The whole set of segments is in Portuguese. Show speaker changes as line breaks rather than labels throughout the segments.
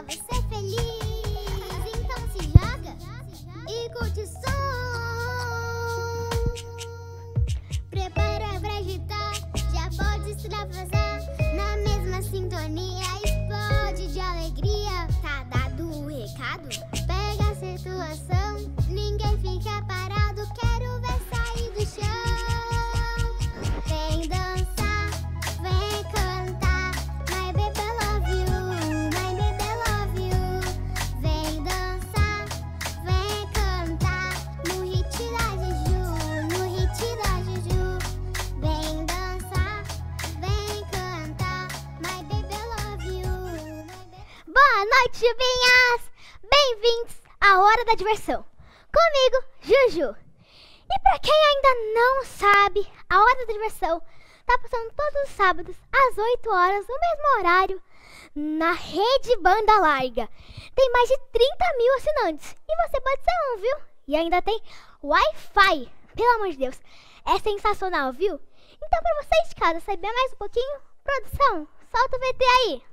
deixar você feliz. Então se joga e curte o som. Prepara pra agitar, já pode extravasar. Na mesma sintonia, explode de alegria. Tá dado o recado? Pega a situação, ninguém fica parado. Quero ver sair do chão. Vem dançar, vem cantar. My baby love you, my baby love you. Vem dançar, vem cantar. No hit da Juju, no hit da Juju. Vem dançar, vem cantar. My baby love you. Boa noite, Jubinhas! Bem-vindos à Hora da Diversão. Comigo, Juju. E pra quem ainda não sabe, a Hora da Diversão tá passando todos os sábados às 8 horas, no mesmo horário, na Rede Banda Larga. Tem mais de 30 mil assinantes e você pode ser um, viu? E ainda tem Wi-Fi, pelo amor de Deus. É sensacional, viu? Então pra vocês de casa saber mais um pouquinho, produção, solta o VT aí.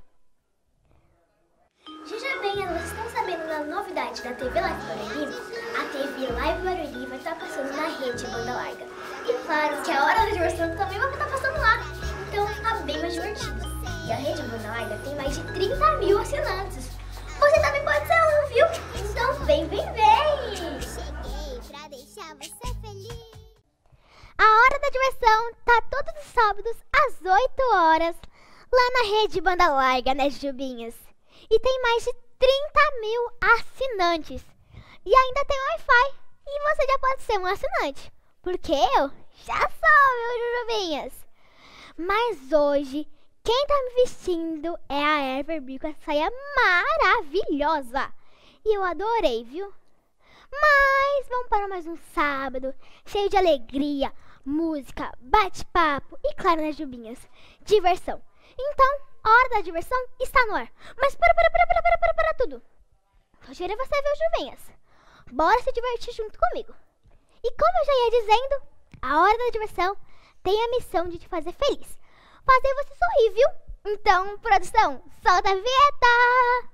Jujubinhas, vocês estão sabendo da novidade da TV Live Barueri? A TV Live Barueri vai estar passando na Rede Banda Larga. E claro que a Hora da Diversão também vai estar passando lá. Então tá bem mais divertido. E a Rede Banda Larga tem mais de 30 mil assinantes. Você também pode ser um, viu? Então vem, vem, vem! Cheguei pra deixar você feliz. A Hora da Diversão tá todos os sábados às 8 horas lá na Rede Banda Larga, né, Jubinhas? E tem mais de 30 mil assinantes. E ainda tem Wi-Fi. E você já pode ser um assinante. Porque eu já sou, viu, Jujubinhas? Mas hoje, quem tá me vestindo é a Everbee com essa saia maravilhosa. E eu adorei, viu? Mas vamos para mais um sábado, cheio de alegria, música, bate-papo e, claro, né, Jubinhas, diversão. Então, a Hora da Diversão está no ar. Mas para tudo. Só queria você ver, Jubinhas. Bora se divertir junto comigo. E como eu já ia dizendo, a Hora da Diversão tem a missão de te fazer feliz. Fazer você sorrir, viu? Então, produção, solta a vinheta!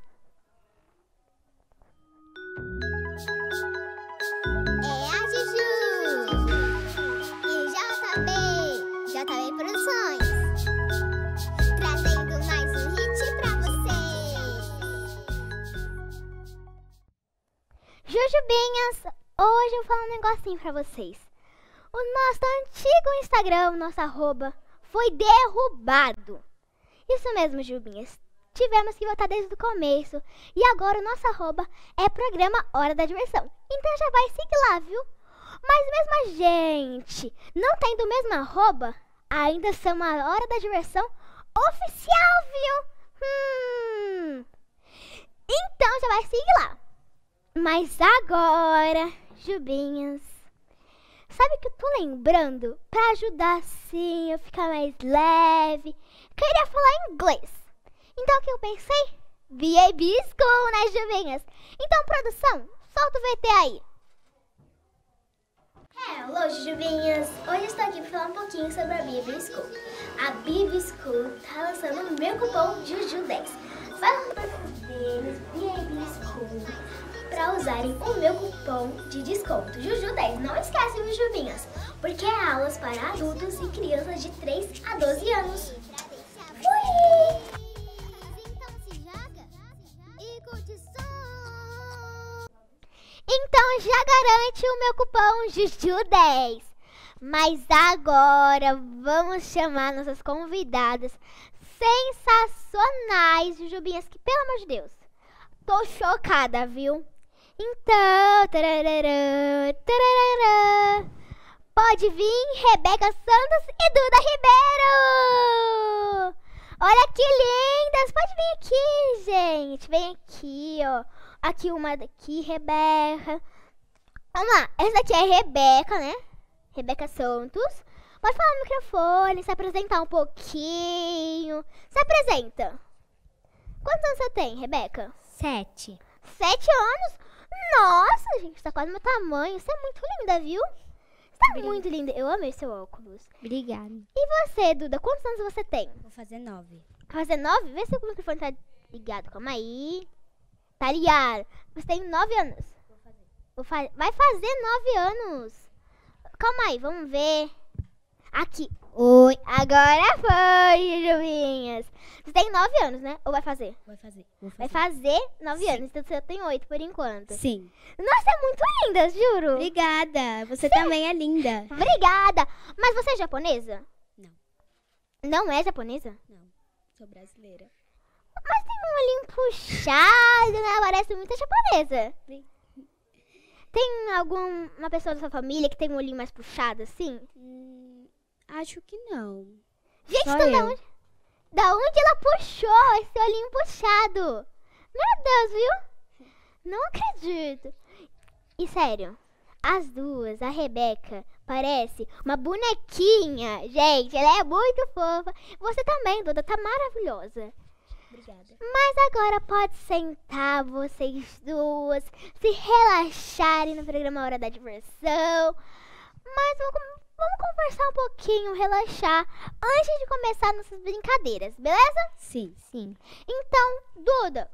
É a Juju e JB Produções, trazendo mais um hit pra você. Jujubinhas, hoje eu vou falar um negocinho pra vocês. O nosso antigo Instagram, o nosso arroba, foi derrubado. Isso mesmo, Jubinhas. Tivemos que voltar desde o começo. E agora o nosso arroba é programa Hora da Diversão. Então já vai seguir lá, viu? Mas mesmo a gente não tendo o mesmo arroba, ainda somos a Hora da Diversão oficial, viu? Então já vai seguir lá. Mas agora, Jubinhas, sabe o que eu tô lembrando? Pra ajudar assim, eu ficar mais leve, queria falar inglês. Então o que eu pensei? BAB School, né, Jubinhas? Então, produção, solta o VT aí. Hello, Jujubinhas! Hoje eu estou aqui para falar um pouquinho sobre a BAB School. A BAB School está lançando o meu cupom JUJU10. Vai no perfil deles, BAB School, para usarem o meu cupom de desconto JUJU10. Não esquece, Jujubinhas, porque é aulas para adultos e crianças de 3 a 12 anos. Fui! Então já garante o meu cupom JUJU10. Mas agora vamos chamar nossas convidadas sensacionais, Jujubinhas, que pelo amor de Deus, tô chocada, viu? Então, tararara, tararara, pode vir Rebeca Santos e Duda Ribeiro! Olha que lindas! Pode vir aqui, gente. Vem aqui, ó. Aqui uma daqui, Rebeca. Vamos lá. Essa daqui é a Rebeca, né? Rebeca Santos. Pode falar no microfone, se apresentar um pouquinho. Se apresenta. Quantos anos você tem, Rebeca?
7.
7 anos? Nossa, gente, tá quase meu tamanho. Você é muito linda, viu? Você tá muito linda. Eu amei seu óculos.
Obrigada.
E você, Duda, quantos anos você tem?
Vou fazer 9.
Vai fazer 9? Vê se o microfone tá ligado. Calma aí.
Tá ligado? Você tem 9 anos. Vai fazer 9 anos. Calma aí, vamos ver. Aqui. Oi, agora foi, Jujubinhas. Você tem 9 anos, né? Ou vai fazer?
Vou fazer.
Vai fazer 9
Sim.
anos, então você tem 8 por enquanto.
Sim.
Nossa, é muito linda, juro.
Obrigada. Você também é linda.
Obrigada. Mas você é japonesa?
Não.
Não é japonesa?
Não. Sou brasileira.
Mas tem um olhinho puxado, né? Parece muito japonesa. Tem alguma pessoa da sua família que tem um olhinho mais puxado, assim?
Acho que não.
Gente,
Só
então
eu.
da onde ela puxou esse olhinho puxado? Meu Deus, viu? Não acredito. E sério, as duas, a Rebeca, parece uma bonequinha. Gente, ela é muito fofa. Você também, Duda, tá maravilhosa.
Obrigada.
Mas agora pode sentar vocês duas, se relaxarem no programa Hora da Diversão. Mas vamos conversar um pouquinho, relaxar, antes de começar nossas brincadeiras, beleza?
Sim.
Então, Duda,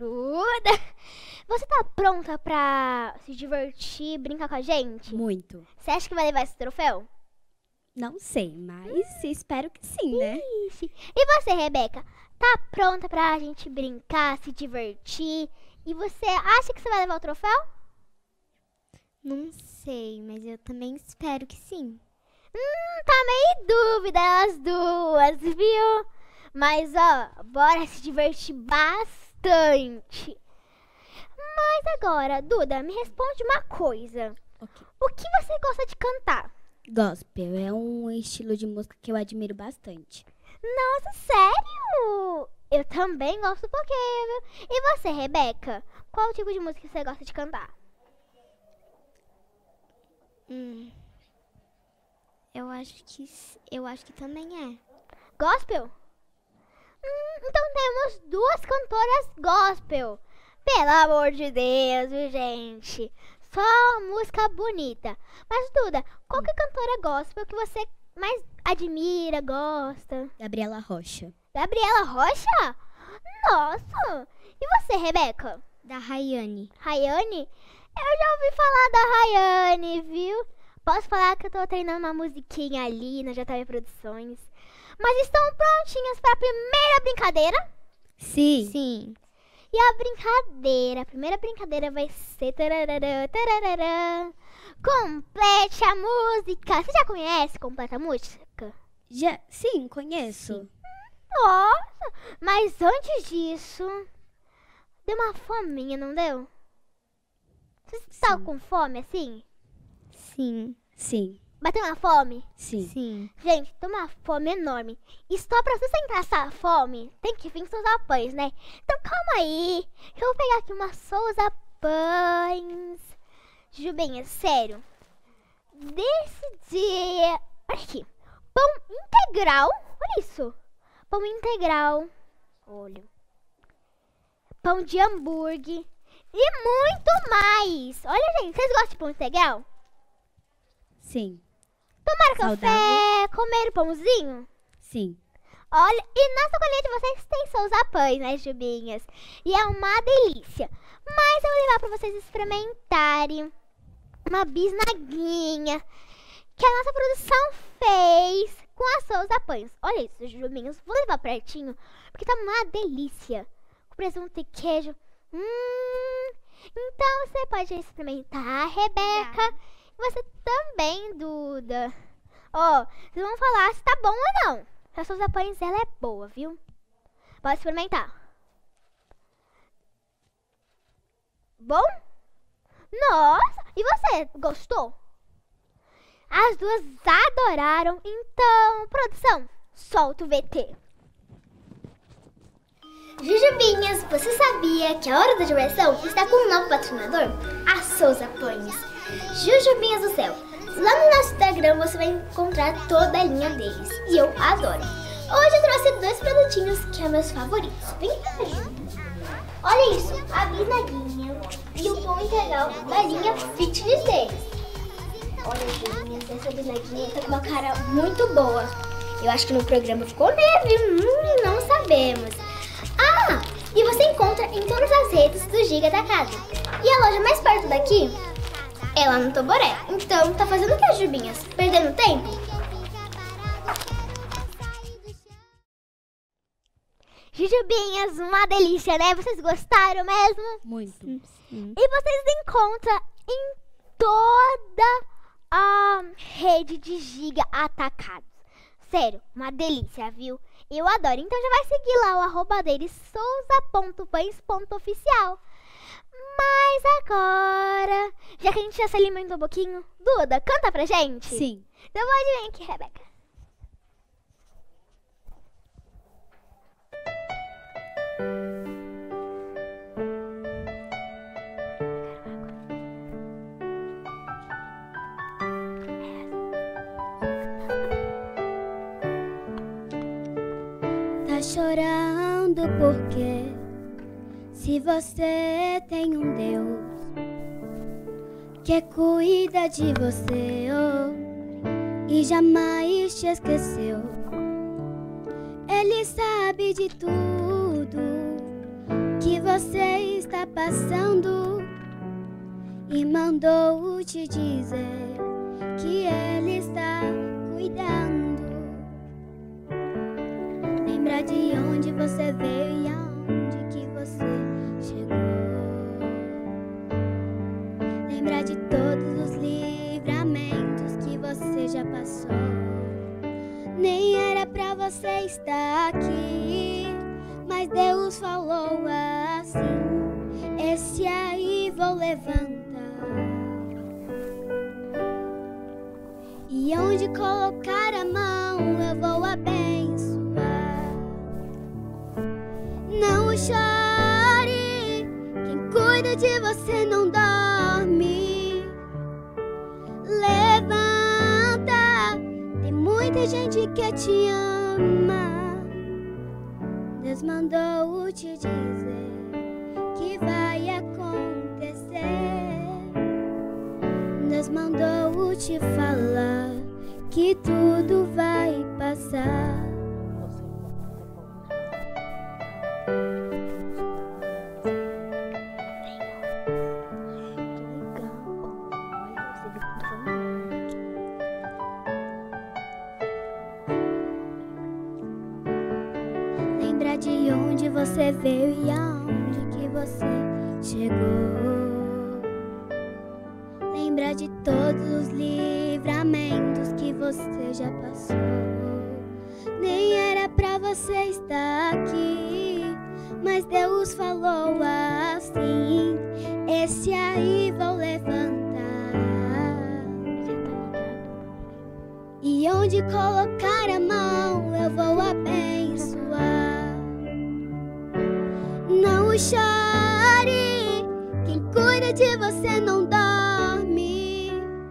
você tá pronta pra se divertir, brincar com a gente?
Muito.
Você acha que vai levar esse troféu?
Não sei, mas espero que sim, né?
Ixi. E você, Rebeca, tá pronta pra gente brincar, se divertir? E você acha que você vai levar o troféu?
Não sei, mas eu também espero que sim.
Tá meio em dúvida as duas, viu? Mas, ó, bora se divertir bastante. Mas agora, Duda, me responde uma coisa.
Ok.
O que você gosta de cantar?
Gospel é um estilo de música que eu admiro bastante.
Nossa, sério? Eu também gosto um pouquinho, viu? E você, Rebeca? Qual tipo de música você gosta de cantar?
Eu acho que também é.
Gospel? Então temos duas cantoras gospel. Pelo amor de Deus, viu, gente? Só música bonita. Mas, Duda, qual que é a cantora gospel que você mais admira, gosta?
Gabriela Rocha.
Gabriela Rocha? Nossa! E você, Rebeca?
Da Rayane.
Rayane? Eu já ouvi falar da Rayane, viu? Posso falar que eu tô treinando uma musiquinha ali na JV Produções. Mas estão prontinhas para a primeira brincadeira?
Sim.
Sim.
E a primeira brincadeira vai ser... tararara, tararara, complete a música. Você já conhece Completa a Música?
Sim, conheço.
Nossa, mas antes disso, deu uma fominha, não deu? Você tá com fome assim?
Sim.
Sim.
Bateu uma fome?
Sim.
Sim.
Gente, tem uma fome enorme. E só pra sustentar essa fome, tem que vir seus apoios, né? Então calma aí, que eu vou pegar aqui uma Souza Pães. Jubinha, sério. Decidi... Olha aqui. Pão integral. Olha isso. Pão integral. Olha. Pão de hambúrguer. E muito mais. Olha, gente, vocês gostam de pão integral?
Sim.
Tomaram
Saudável.
café, comeram pãozinho?
Sim.
Olha, e na sacolinha de vocês tem Souza Pães, né, Jubinhas? E é uma delícia. Mas eu vou levar pra vocês experimentarem uma bisnaguinha que a nossa produção fez com a Souza Pães. Olha isso, Jubinhas. Vou levar pertinho, porque tá uma delícia. Com presunto e queijo. Então você pode experimentar, Rebeca. E você também, Duda. Ó, vocês vão falar se tá bom ou não. A Souza Pães, ela é boa, viu? Pode experimentar. Bom? Nossa! E você, gostou? As duas adoraram. Então, produção, solta o VT. Jujubinhas, você sabia que a Hora da Diversão está com um novo patrocinador? A Souza Pães. Jujubinhas do céu. Lá no nosso Instagram você vai encontrar toda a linha deles. E eu adoro. Hoje eu trouxe dois produtinhos que são meus favoritos. Vem cá, Ju. Olha isso, a bisnaguinha e o pão integral da linha fitness deles. Olha, Ju, essa bisnaguinha tá com uma cara muito boa. Eu acho que no programa ficou neve, não sabemos. Ah, E você encontra em todas as redes do Giga Atacado. E a loja mais perto daqui é lá no Toboré. Então, tá fazendo o que, Jubinhas? Perdendo tempo?
Jujubinhas, uma delícia, né? Vocês gostaram mesmo?
Muito.
E vocês encontram em toda a rede de Giga Atacados. Sério, uma delícia, viu? Eu adoro. Então já vai seguir lá o arroba deles, souza.pães.oficial. Mas agora, já que a gente já se alimentou um pouquinho, Duda, canta pra gente?
Sim.
Então pode vir aqui, Rebeca.
Tá chorando porque se você tem um Deus que cuida de você, e jamais te esqueceu, Ele sabe de tudo que você está passando e mandou te dizer que Ele está cuidando. Lembra de onde você veio e aonde que você chegou. Lembra de todos os livramentos que você já passou. Nem era pra você estar aqui, mas Deus falou assim: esse aí vou levantar. E onde colocar a mão eu vou abençoar. Não chore, quem cuida de você não dorme. Levanta, tem muita gente que te ama. Deus mandou te dizer que vai acontecer. Deus mandou te falar que tudo vai passar. Lembra de onde você veio e aonde que você chegou. Lembra de todos os livramentos que você já passou. Nem era pra você estar aqui, mas Deus falou assim: esse aí vou levantar. E onde colocar a mão eu vou abençoar. Não chore, quem cuida de você não dorme.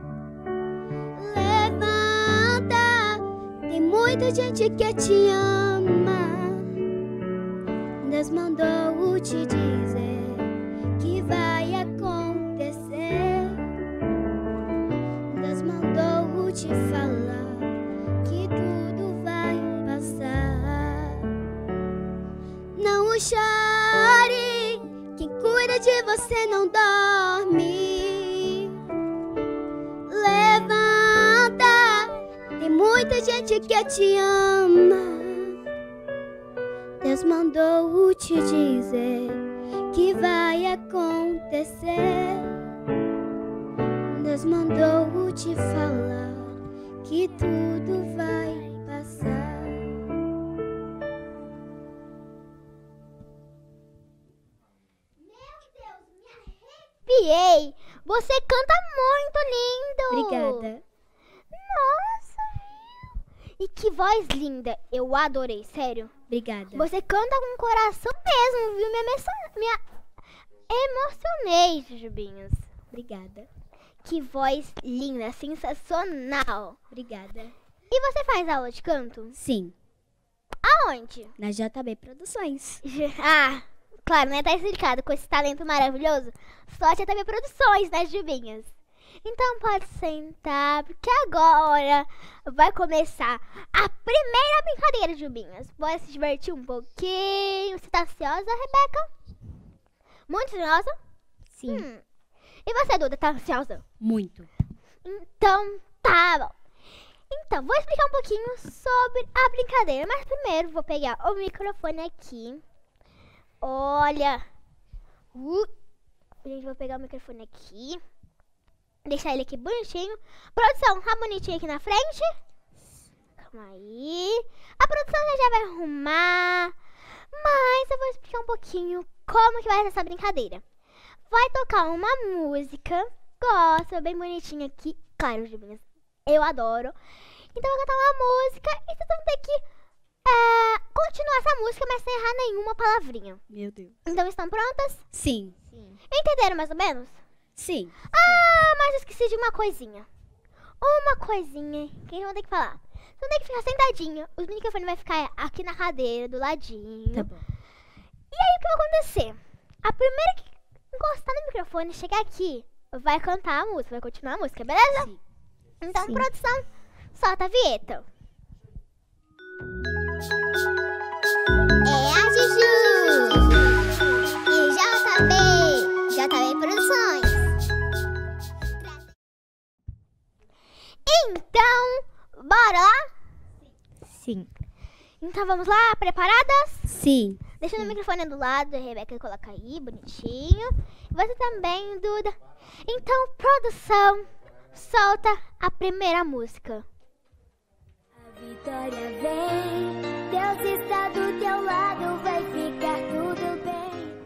Levanta, tem muita gente que te ama. Deus mandou te dizer que vai acontecer. Deus mandou te falar que tudo vai passar. Não chore, quem cuida de você não dorme. Levanta, tem muita gente que te ama. Deus mandou te dizer que vai acontecer. Deus mandou te falar que tudo vai passar.
Piei, você canta muito lindo.
Obrigada.
Nossa, viu? E que voz linda. Eu adorei, sério.
Obrigada.
Você canta com o coração mesmo, viu? Me emocionei, Jujubinhos.
Obrigada.
Que voz linda, sensacional.
Obrigada.
E você faz aula de canto?
Sim,
Aonde?
na JB Produções.
Ah, claro, né? Tá explicado com esse talento maravilhoso. Só a JB Produções, né, Jubinhas? Então pode sentar, porque agora vai começar a primeira brincadeira, Jubinhas. Bora se divertir um pouquinho. Você tá ansiosa, Rebeca? Muito ansiosa?
Sim.
E você, Duda, tá ansiosa?
Muito.
Então, tá bom. Então, vou explicar um pouquinho sobre a brincadeira. Mas primeiro, vou pegar o microfone aqui. Olha. Gente, vou pegar o microfone aqui. Deixar ele aqui bonitinho. Produção, tá bonitinho aqui na frente? Calma aí. A produção já vai arrumar. Mas eu vou explicar um pouquinho como que vai ser essa brincadeira. Vai tocar uma música. Gosto, bem bonitinha aqui. Claro, Jubinhas, eu adoro. Então eu vou cantar uma música e vocês vão ter que continuar essa música, mas sem errar nenhuma palavrinha.
Meu Deus.
Então estão prontas?
Sim.
Entenderam mais ou menos?
Sim.
Ah, mas eu esqueci de uma coisinha. Uma coisinha que eu vou ter que falar. Você vai ter que ficar sentadinho. O microfone vai ficar aqui na cadeira, do ladinho.
Tá bom.
E aí o que vai acontecer? A primeira que encostar no microfone, chegar aqui, vai cantar a música, vai continuar a música, beleza?
Sim.
Então,
Sim.
produção, solta a vinheta.
É a Juju e JB Produções.
Então, bora lá?
Sim.
Então vamos lá, preparadas?
Sim.
Deixa o microfone do lado, a Rebeca coloca aí, bonitinho. Você também, Duda. Então, produção, solta a primeira música.
A vitória vem, Deus está do teu lado, vai ficar tudo bem.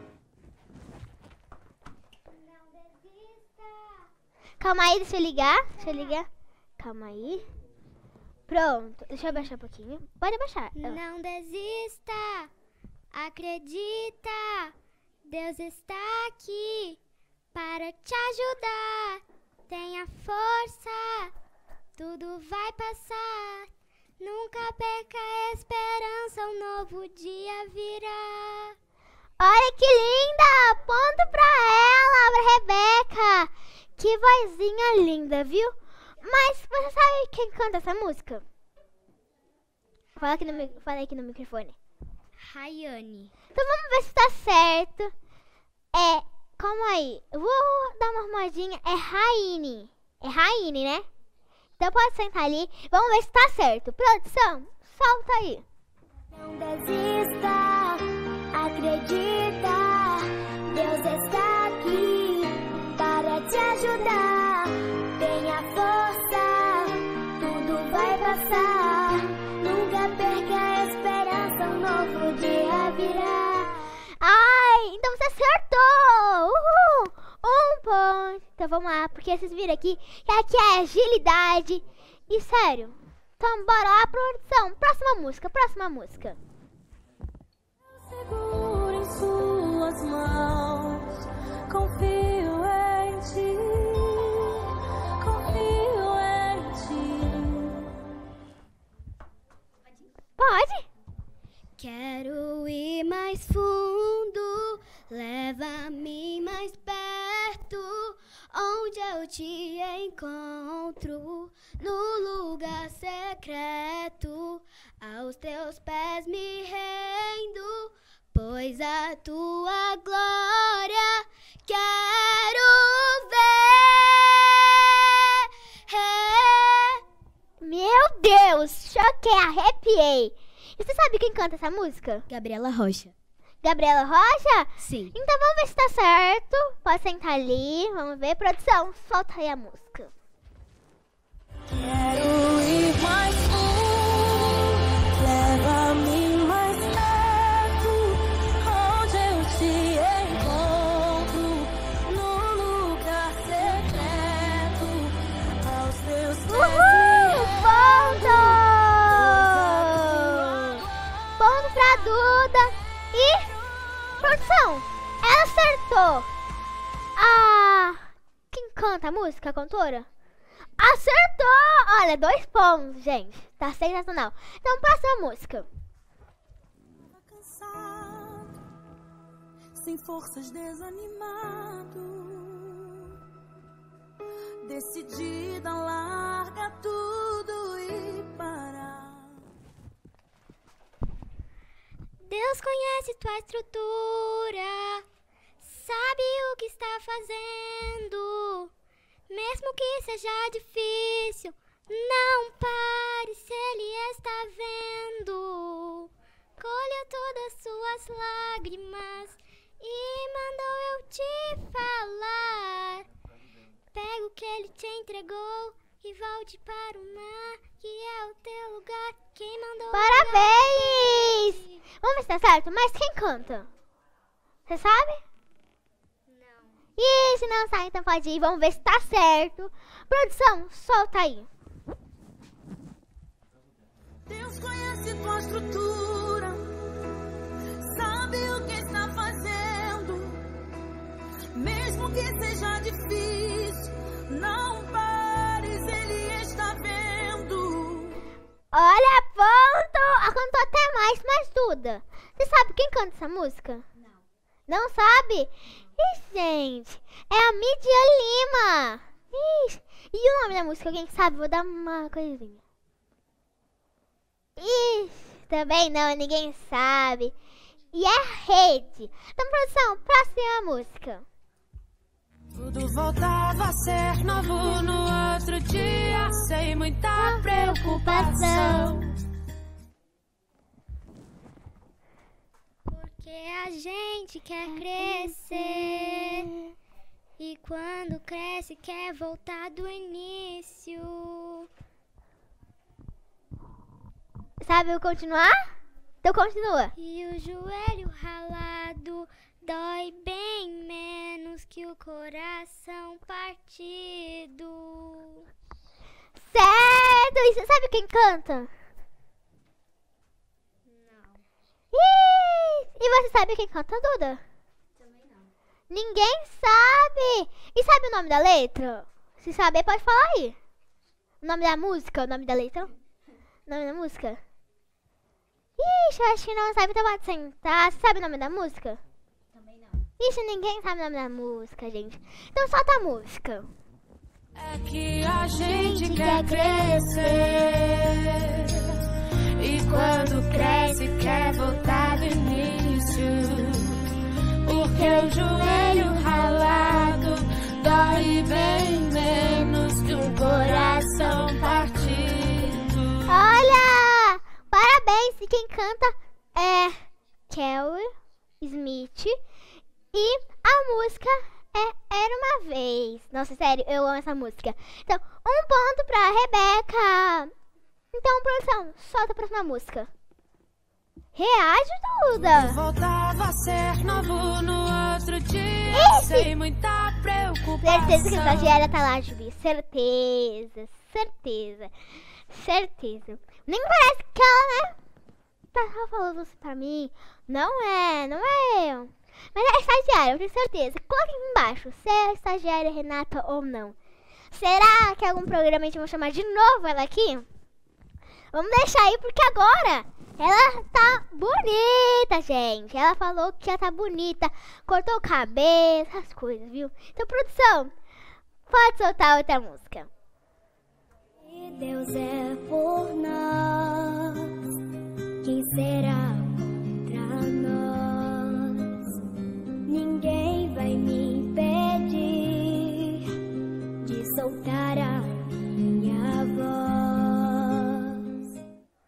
Não desista.
Calma aí, deixa eu ligar. Calma aí. Pronto, deixa eu abaixar um pouquinho. Pode abaixar.
Não desista. Acredita. Deus está aqui para te ajudar. Tenha força. Tudo vai passar. Nunca perca a esperança. Um novo dia virá.
Olha que linda! Ponto pra ela, pra Rebeca. Que vozinha linda, viu? Mas você sabe quem canta essa música? Fala aqui no microfone.
Rayane.
Então vamos ver se tá certo. Calma aí. Eu vou dar uma arrumadinha. É Raine. É Raine, né? Então pode sentar ali. Vamos ver se tá certo. Produção, solta aí.
Não desista, acredita, Deus está aqui para te ajudar. Tenha força, tudo vai passar. Nunca perca a esperança, um novo dia virá.
Ai, então você acertou! Uhul! 1 ponto. Então vamos lá, porque vocês viram aqui que aqui é agilidade. E sério. Então bora lá, produção. Próxima música.
Seguro em suas mãos, confio em ti, confio em ti.
Pode?
Quero ir mais fundo, leva-me mais perto, onde eu te encontro, no lugar secreto, aos teus pés me rendo, pois a tua glória quero ver.
Meu Deus, choquei, arrepiei. E você sabe quem canta essa música?
Gabriela Rocha.
Gabriela Rocha?
Sim.
Então vamos ver se tá certo. Pode sentar ali, vamos ver. Produção, solta aí a música.
Quero ir mais fundo, leva-me mais perto, onde eu te encontro, no lugar secreto, aos teus pés.
Ponto! Ponto pra Duda. E, produção, ela acertou. Quem canta a música, a cantora? Acertou! Olha, 2 pontos, gente. Tá sensacional. Então, próxima música.
Cansado, sem forças, desanimado,
decidida a largar tudo e parar.
Deus conhece tua estrutura, sabe o que está fazendo. Mesmo que seja difícil, não pare se Ele está vendo. Colheu todas suas lágrimas e mandou eu te falar. Pega o que Ele te entregou e volte para o mar, que é o teu lugar. Quem mandou?
Parabéns! Vamos ver se tá certo, mas quem canta? Você sabe?
Não.
E se não sabe, então pode ir. Vamos ver se tá certo. Produção, solta aí.
Deus conhece tua estrutura, sabe o que está fazendo. Mesmo que seja difícil, não pares, Ele está vendo.
Olha, ponto! Ela cantou até mais, mas Duda, você sabe quem canta essa música?
Não.
Não sabe? Ih, gente, é a Mídia Lima. Ih, e o nome da música, alguém sabe? Vou dar uma coisinha. Ih, também não, ninguém sabe. E é Rede. Então, produção, próxima música.
Tudo voltava a ser novo no outro dia, sem muita preocupação.
Porque a gente quer crescer e quando cresce quer voltar do início.
Sabe o continuar? Então continua.
E o joelho ralado dói bem menos que o coração partido.
Certo! E você sabe quem canta?
Não.
E você sabe quem canta, Duda?
Também não.
Ninguém sabe! E sabe o nome da letra? Se saber, pode falar aí. O nome da música, o nome da letra? O nome da música? Ixi, eu acho que não sabe, então pode sentar. Você sabe o nome da música?
Também não.
Ixi, ninguém sabe o nome da música, gente. Então solta a música.
É que a gente quer crescer e quando cresce quer voltar do início. Porque o joelho ralado dói bem menos que um coração partido.
Olha! Parabéns! E quem canta é Kelly Smith. E a música é Era Uma Vez. Nossa, sério, eu amo essa música. Então, 1 ponto pra Rebeca. Então, produção, solta a próxima música. Reage, Duda.
Voltava a ser novo no outro dia, sem muita preocupação.
Certeza que a estagiária tá lá, Jubi. Certeza, certeza, certeza. Nem parece que ela, né? Tá falando isso pra mim. Não é eu. Mas é a estagiária, eu tenho certeza. Coloque aqui embaixo se é a estagiária Renata ou não. Será que algum programa a gente vai chamar de novo ela aqui? Vamos deixar aí, porque agora ela tá bonita, gente. Ela falou que ela tá bonita. Cortou o cabelo, essas coisas, viu? Então, produção, pode soltar outra música.
Se Deus é por nós, quem será contra nós? Ninguém vai me impedir de soltar a minha voz.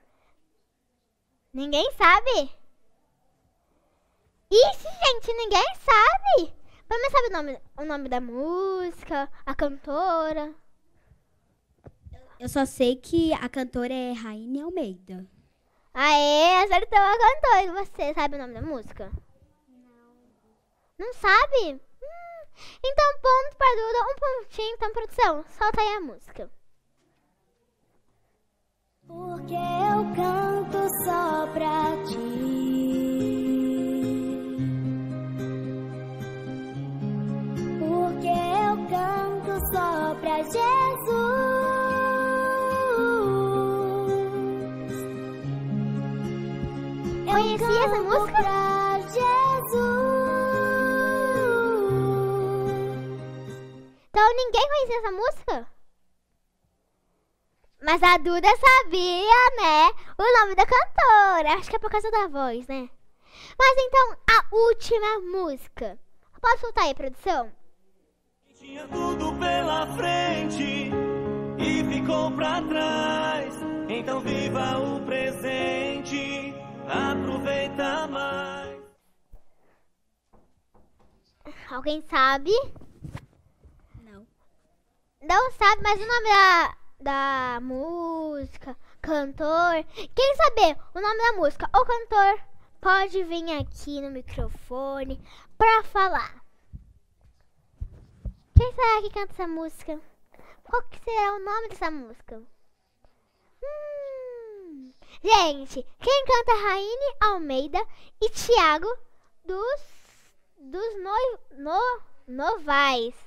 Ninguém sabe? Ixi, gente, ninguém sabe. Mas sabe o nome da música, a cantora?
Eu só sei que a cantora é Raine Almeida.
Aê, acertou a cantora. E você sabe o nome da música?
Não.
Não sabe? Então, ponto para Duda, 1 pontinho. Então, produção, solta aí a música.
Porque eu canto só pra ti. Porque eu canto só pra Jesus.
Conhecia essa música?
Pra Jesus.
Então, ninguém conhecia essa música? Mas a Duda sabia, né? O nome da cantora. Acho que é por causa da voz, né? Mas então, a última música. Pode soltar aí, produção?
Tinha tudo pela frente e ficou pra trás. Então viva o presente, aproveita mais.
Alguém sabe?
Não.
Não sabe, mas o nome da música, cantor. Quem saber o nome da música ou cantor, pode vir aqui no microfone pra falar. Quem será que canta essa música? Qual que será o nome dessa música? Gente, quem canta é Raine Almeida e Thiago dos Novais.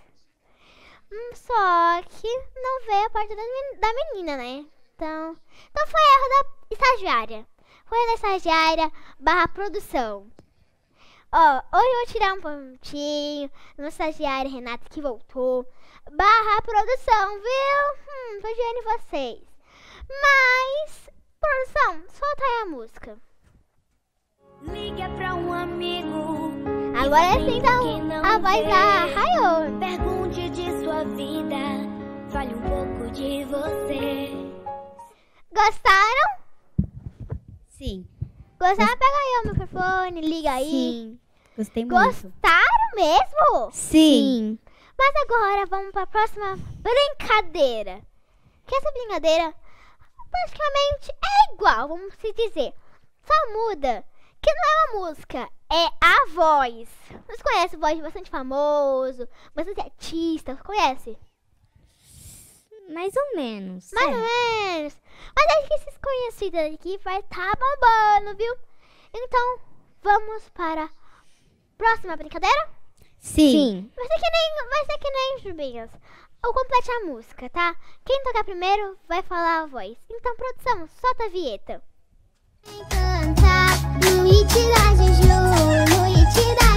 Só que não veio a parte da menina, né? Então foi erro da estagiária. Foi da estagiária / produção. Ó, hoje eu vou tirar um pontinho no estagiário Renata que voltou / produção, viu? Tô de olho em vocês. Mas, produção, solta aí a música.
Liga pra um amigo.
Agora sim, então, a voz da Rayon.
Pergunte de sua vida. Fale um pouco de você.
Gostaram?
Sim.
Gostaram? Pega aí o microfone, liga aí.
Sim. Gostei muito.
Gostaram mesmo?
Sim.
Mas agora vamos para a próxima brincadeira. Que essa brincadeira praticamente é igual, vamos se dizer. Só muda que não é uma música, é a voz. Vocês conhecem voz de bastante famoso, bastante artista, conhece?
Mais ou menos.
Mais ou menos. Mas acho que esses conhecidos aqui vai estar babando, viu? Então, vamos para a próxima brincadeira?
Sim.
Vai ser que nem Jubinhas. Ou complete a música, tá? Quem tocar primeiro vai falar a voz. Então, produção, solta a vinheta.
Cantar no hit da Juju, no hit da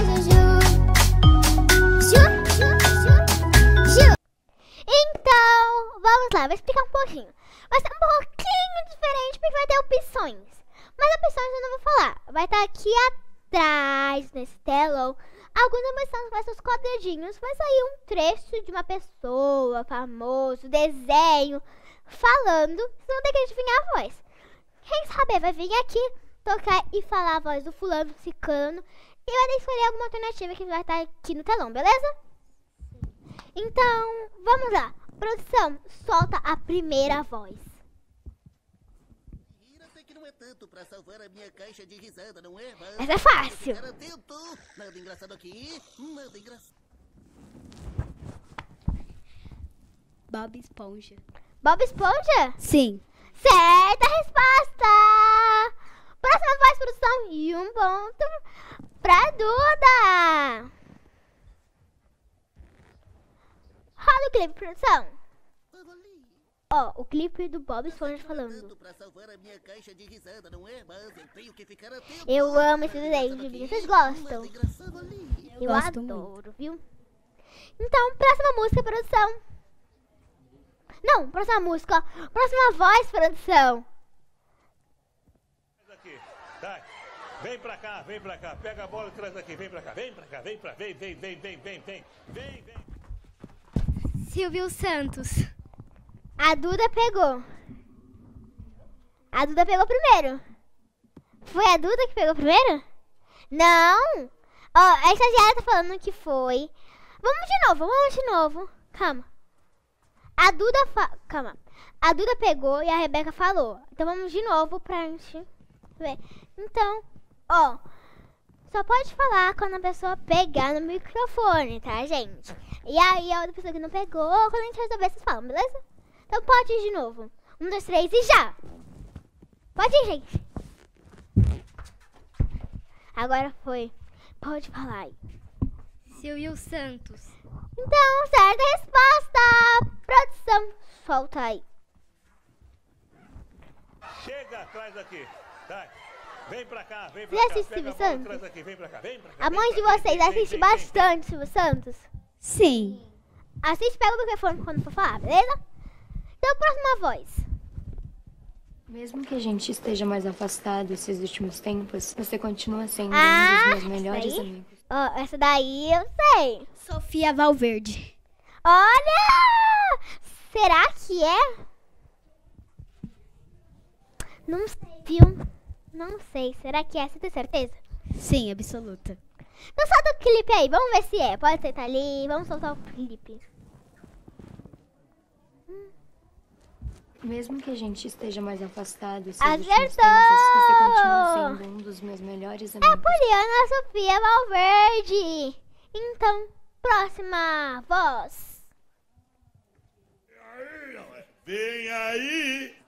Juju. Ju.
Então, vamos lá, vou explicar um pouquinho. Vai ser um pouquinho diferente porque vai ter opções. Mas opções eu não vou falar. Vai estar aqui atrás, nesse telão. Algumas opções vai ser os quadradinhos. Vai sair um trecho de uma pessoa, famoso, desenho, falando. Vocês vão ter que adivinhar a voz. Quem saber vai vir aqui, tocar e falar a voz do fulano, ciclano. E vai ter que escolher alguma alternativa que vai estar aqui no telão, beleza? Então, vamos lá. Produção, solta a primeira voz.
Sei que não é tanto pra salvar a minha caixa de risada, não é? Mas
Essa é fácil.
ficar atento. Nada engraçado aqui, nada engraçado.
Bob Esponja.
Bob Esponja?
Sim.
Certa resposta! Próxima voz, produção. E um ponto pra Duda. Rola o clipe, produção.
Tava ali.
Ó, o clipe do Bob Esponja falando.
Tanto pra salvar a minha caixa de risada, não é? Mas eu tenho que ficar atento.
Eu amo esse desenho de vídeo. Vocês gostam?
Nada engraçado ali.
Eu
gosto
adoro, viu? Então, próxima música, produção. Não, próxima música, ó. Próxima voz, produção.
Aqui, tá. Vem pra cá, pega a bola e traz aqui, vem pra cá, vem, vem.
Silvio Santos.
A Duda pegou. A Duda pegou primeiro. Foi a Duda que pegou primeiro? Não. Ó, a estagiária tá falando que foi. Vamos de novo. Calma. Calma. A Duda pegou e a Rebeca falou. Então vamos de novo pra gente ver. Então, ó. Só pode falar quando a pessoa pegar no microfone, tá, gente? E aí a outra pessoa que não pegou, quando a gente resolver, vocês falam, beleza? Então pode ir de novo. 1, 2, 3 e já! Pode ir, gente. Agora foi. Pode falar aí.
Silvio Santos.
Então, certa resposta! Produção, solta aí.
Chega atrás aqui, tá. Vem pra cá,
Você
pega
assiste
a
Silvio
bola e
Santos?
traz aqui, vem pra cá.
A mãe de vocês assiste bastante Silvio Santos?
Sim.
Assiste, pega o microfone quando for falar, beleza? Então, próxima voz.
Mesmo que a gente esteja mais afastado esses últimos tempos, você continua sendo um
Ah,
dos meus melhores
essa daí?
amigos.
Ó, essa daí eu sei.
Sofia Valverde.
Olha! Será que é? Não sei, viu? Não sei. Será que é? Você tem certeza?
Sim, absoluta.
Então solta o clipe aí. Vamos ver se é. Pode sentar ali. Vamos soltar o clipe.
Mesmo que a gente esteja mais afastado esses
Acertou!
últimos tempos, você continua sendo um dos meus melhores
É
amigos.
Poliana Sofia Valverde. Então, próxima voz.
Vem aí!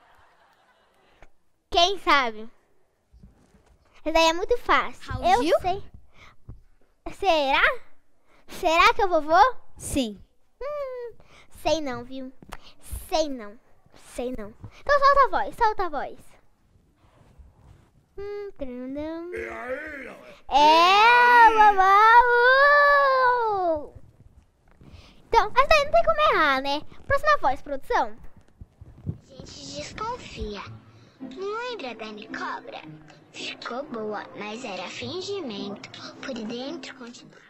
Quem sabe? Essa daí é muito fácil.
Raul
Eu
Gil?
sei. Será? Será que é o vovô?
Sim.
Sei não, viu? Sei não. Sei não. Então solta a voz, solta a voz. Trandam. É, vovô! Então, essa daí não tem como errar, né? Próxima voz, produção.
A gente desconfia. Não lembra da Cobra? Ficou boa, mas era fingimento. Por dentro continuava.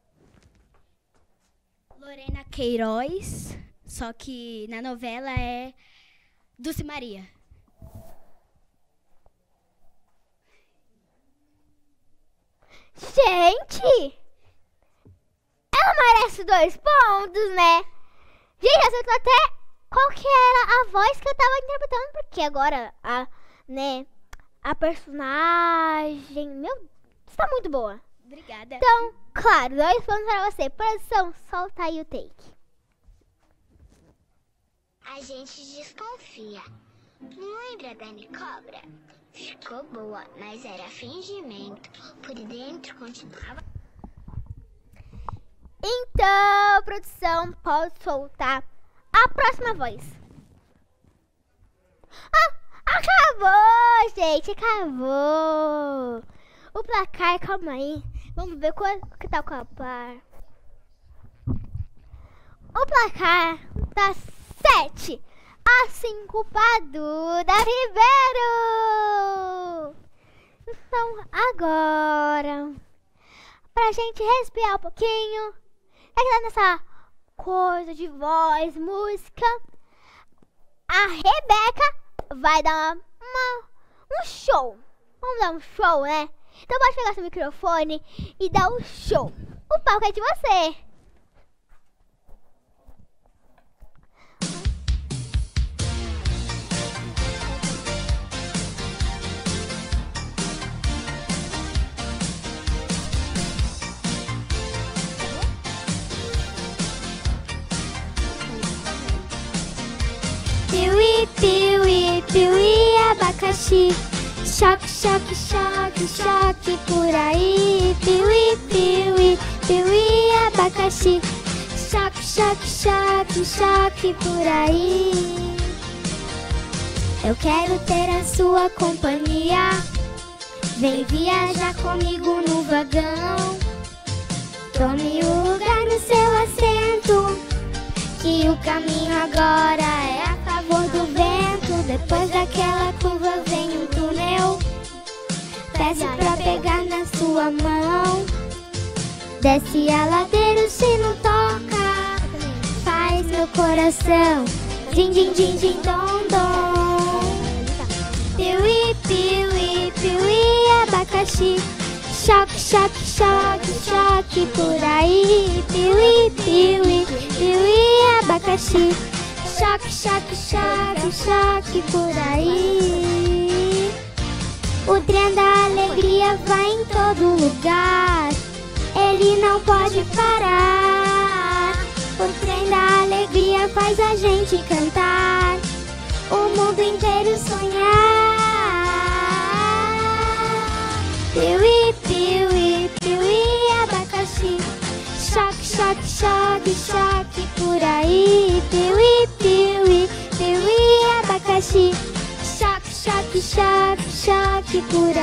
Lorena Queiroz, só que na novela é Dulce Maria.
Gente! Ela merece 2 pontos, né? Gente, acertou até qual que era a voz que eu tava interpretando, porque agora a personagem, meu, está muito boa.
Obrigada.
Então, claro, 2 pontos para você. Produção, solta aí o take.
A gente desconfia. Não lembra da Cobra? Ficou boa, mas era fingimento. Por dentro continuava.
Então, produção, pode soltar a próxima voz. Ah, acabou, gente, acabou. O placar, calma aí. Vamos ver qual que tá o placar. O placar tá 7-5 para Duda Ribeiro. Então, agora, pra gente respirar um pouquinho, é que tá nessa coisa de voz, música, a Rebeca vai dar um show. Vamos dar um show, né? Então pode pegar seu microfone e dar um show. O palco é de você.
Piuí, piuí, piuí, abacaxi. Choque, choque, choque, choque por aí. Piuí, piuí, piuí, abacaxi. Choque, choque, choque, choque por aí. Eu quero ter a sua companhia. Vem viajar comigo no vagão. Tome o lugar no seu assento, que o caminho agora é a favor do vento. Depois daquela curva vem um túnel. Peço pra pegar na sua mão. Desce a ladeira, o sino toca. Faz meu coração din, din, din, din, dom, dom. Piuí, piuí, piuí, abacaxi. Choque, choque, choque, choque por aí. Piuí, piuí, piuí, abacaxi. Choque, choque, choque, choque por aí. O trem da alegria vai em todo lugar. Ele não pode parar. O trem da alegria faz a gente cantar, o mundo inteiro sonhar. Piuí, piuí, piuí, abacaxi. Choque, choque, choque, choque por aí. Piuí, piuí, piuí, abacaxi. Choque, choque, choque, choque por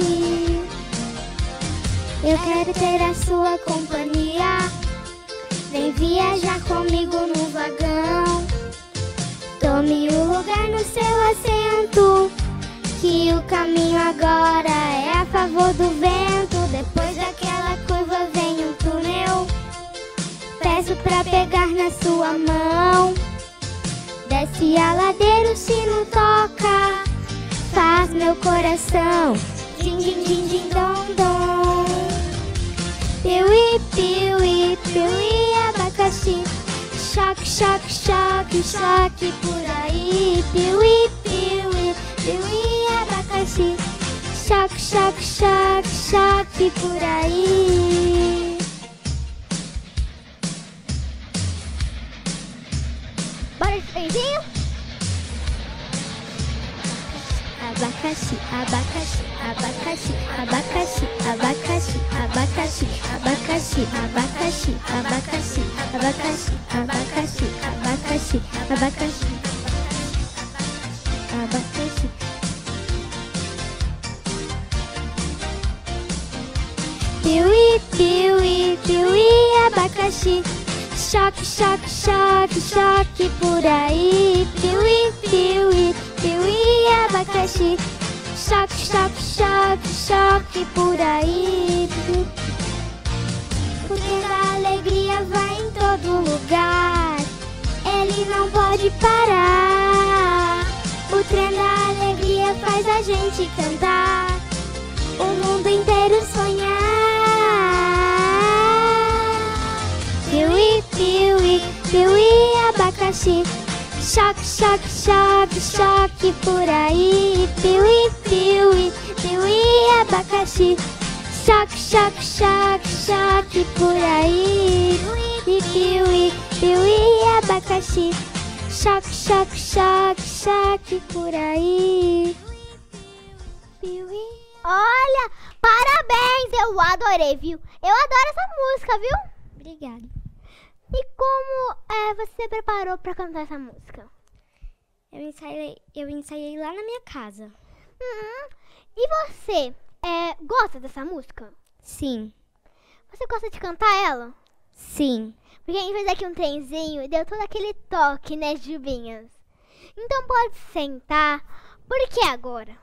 aí. Eu quero ter a sua companhia. Vem viajar comigo no vagão. Tome o lugar no seu assento, que o caminho agora é a favor do vento. Depois daquela curva vem um túnel. Peço pra pegar na sua mão. Desce a ladeira, o sino toca, faz meu coração din din din din dom dom. Piuí, piuí, piuí, abacaxi. Choque, choque, choque, choque por aí. Piuí, piuí, piuí, abacaxi. Choque, choque, choque, choque por aí.
Bora de trenzinho?
Abacaxi, abacaxi, abacaxi, abacaxi, abacaxi, abacaxi, abacaxi, abacaxi, abacaxi, abacaxi, abacaxi, abacaxi, abacaxi, abacaxi. Piuí, piuí, piuí, abacaxi. Choque, choque, choque, choque por aí. Piuí, piuí, piuí, abacaxi. Choque, choque, choque, choque por aí. Porque a alegria vai em todo lugar, ele não pode parar. O trem da alegria faz a gente cantar, o mundo inteiro sonhar. Piuí, piuí, piuí, abacaxi. Choque, choque, choque, choque por aí. Piuí, piuí, piuí, abacaxi. Choque, choque, choque, choque por aí. Piuí, piuí, abacaxi. Choque, choque, choque, choque por aí. Piuí.
Olha, parabéns, eu adorei, viu? Eu adoro essa música, viu?
Obrigada.
E como você se preparou pra cantar essa música?
Eu ensaiei lá na minha casa.
E você, gosta dessa música?
Sim.
Você gosta de cantar ela?
Sim.
Porque a gente fez aqui um trenzinho e deu todo aquele toque, né, Jubinhas? Então pode sentar, porque agora,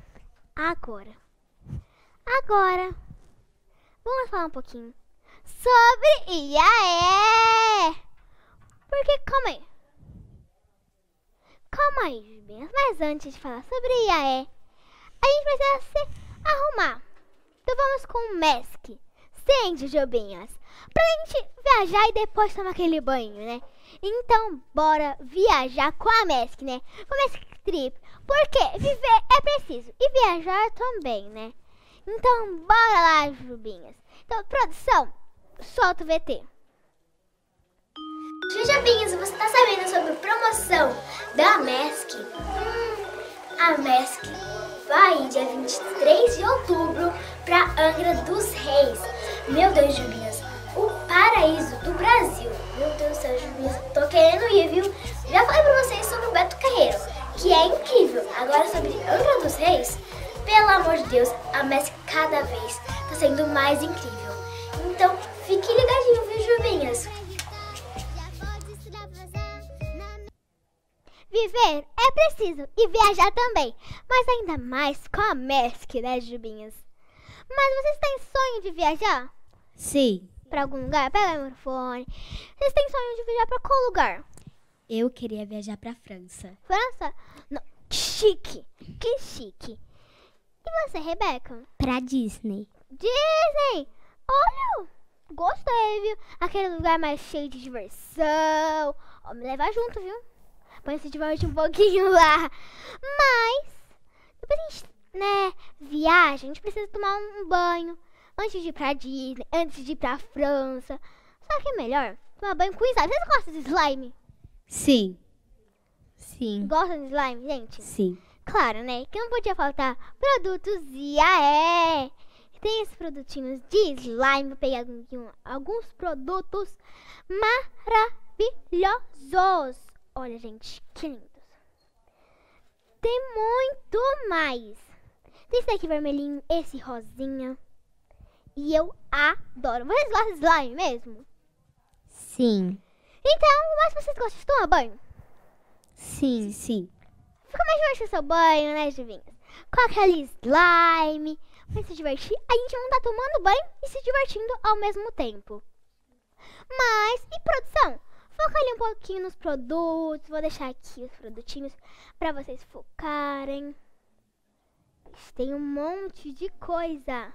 vamos falar um pouquinho sobre IAE. Porque, calma aí, Jubinhas. Mas antes de falar sobre IAE, a gente precisa se arrumar. Então vamos com o MESC. Sim, Jubinhas. Pra gente viajar e depois tomar aquele banho, né? Então, bora viajar com a MESC, né? Com a MESC Trip. Porque viver é preciso e viajar também, né? Então, bora lá, Jubinhas. Então, produção, solta o VT.
Jujubinhas, você tá sabendo sobre a promoção da MESC? A MESC vai dia 23 de outubro pra Angra dos Reis. Meu Deus, Jubinhas, o paraíso do Brasil. Meu Deus do céu, Jubinhas, tô querendo ir, viu? Já falei pra vocês sobre o Beto Carreiro, que é incrível. Agora sobre Angra dos Reis, pelo amor de Deus, a MESC cada vez tá sendo mais incrível. Então, fique ligadinho, viu, Jubinhas?
Viver é preciso e viajar também, mas ainda mais com a MESC, né, Jubinhas? Mas vocês têm sonho de viajar?
Sim.
Pra algum lugar? Pega o microfone. Vocês têm sonho de viajar pra qual lugar?
Eu queria viajar pra França.
França? Não, que chique! Que chique! E você, Rebeca?
Pra Disney.
Disney! Olha, gostei, viu? Aquele lugar mais cheio de diversão. Ó, me levar junto, viu? Pra se divertir um pouquinho lá. Mas, depois a gente, né, viaja, a gente precisa tomar um banho antes de ir pra Disney, antes de ir pra França. Só que é melhor tomar banho com slime. Vocês gostam de slime?
Sim. Sim.
Gostam de slime, gente?
Sim.
Claro, né? Que não podia faltar produtos IAE. Tem esses produtinhos de slime. Vou pegar alguns produtos maravilhosos. Olha, gente, que lindos. Tem muito mais. Tem esse daqui vermelhinho, esse rosinha. E eu adoro. Vocês gostam de slime mesmo? Sim. Então, mas vocês gostam de tomar banho?
Sim. Sim.
Fica mais divertido seu banho, né, Juvinhas? Com aquele slime. Vai se divertir. A gente não tá tomando banho e se divertindo ao mesmo tempo. Mas, e produção? Foca ali um pouquinho nos produtos. Vou deixar aqui os produtinhos pra vocês focarem. Tem um monte de coisa.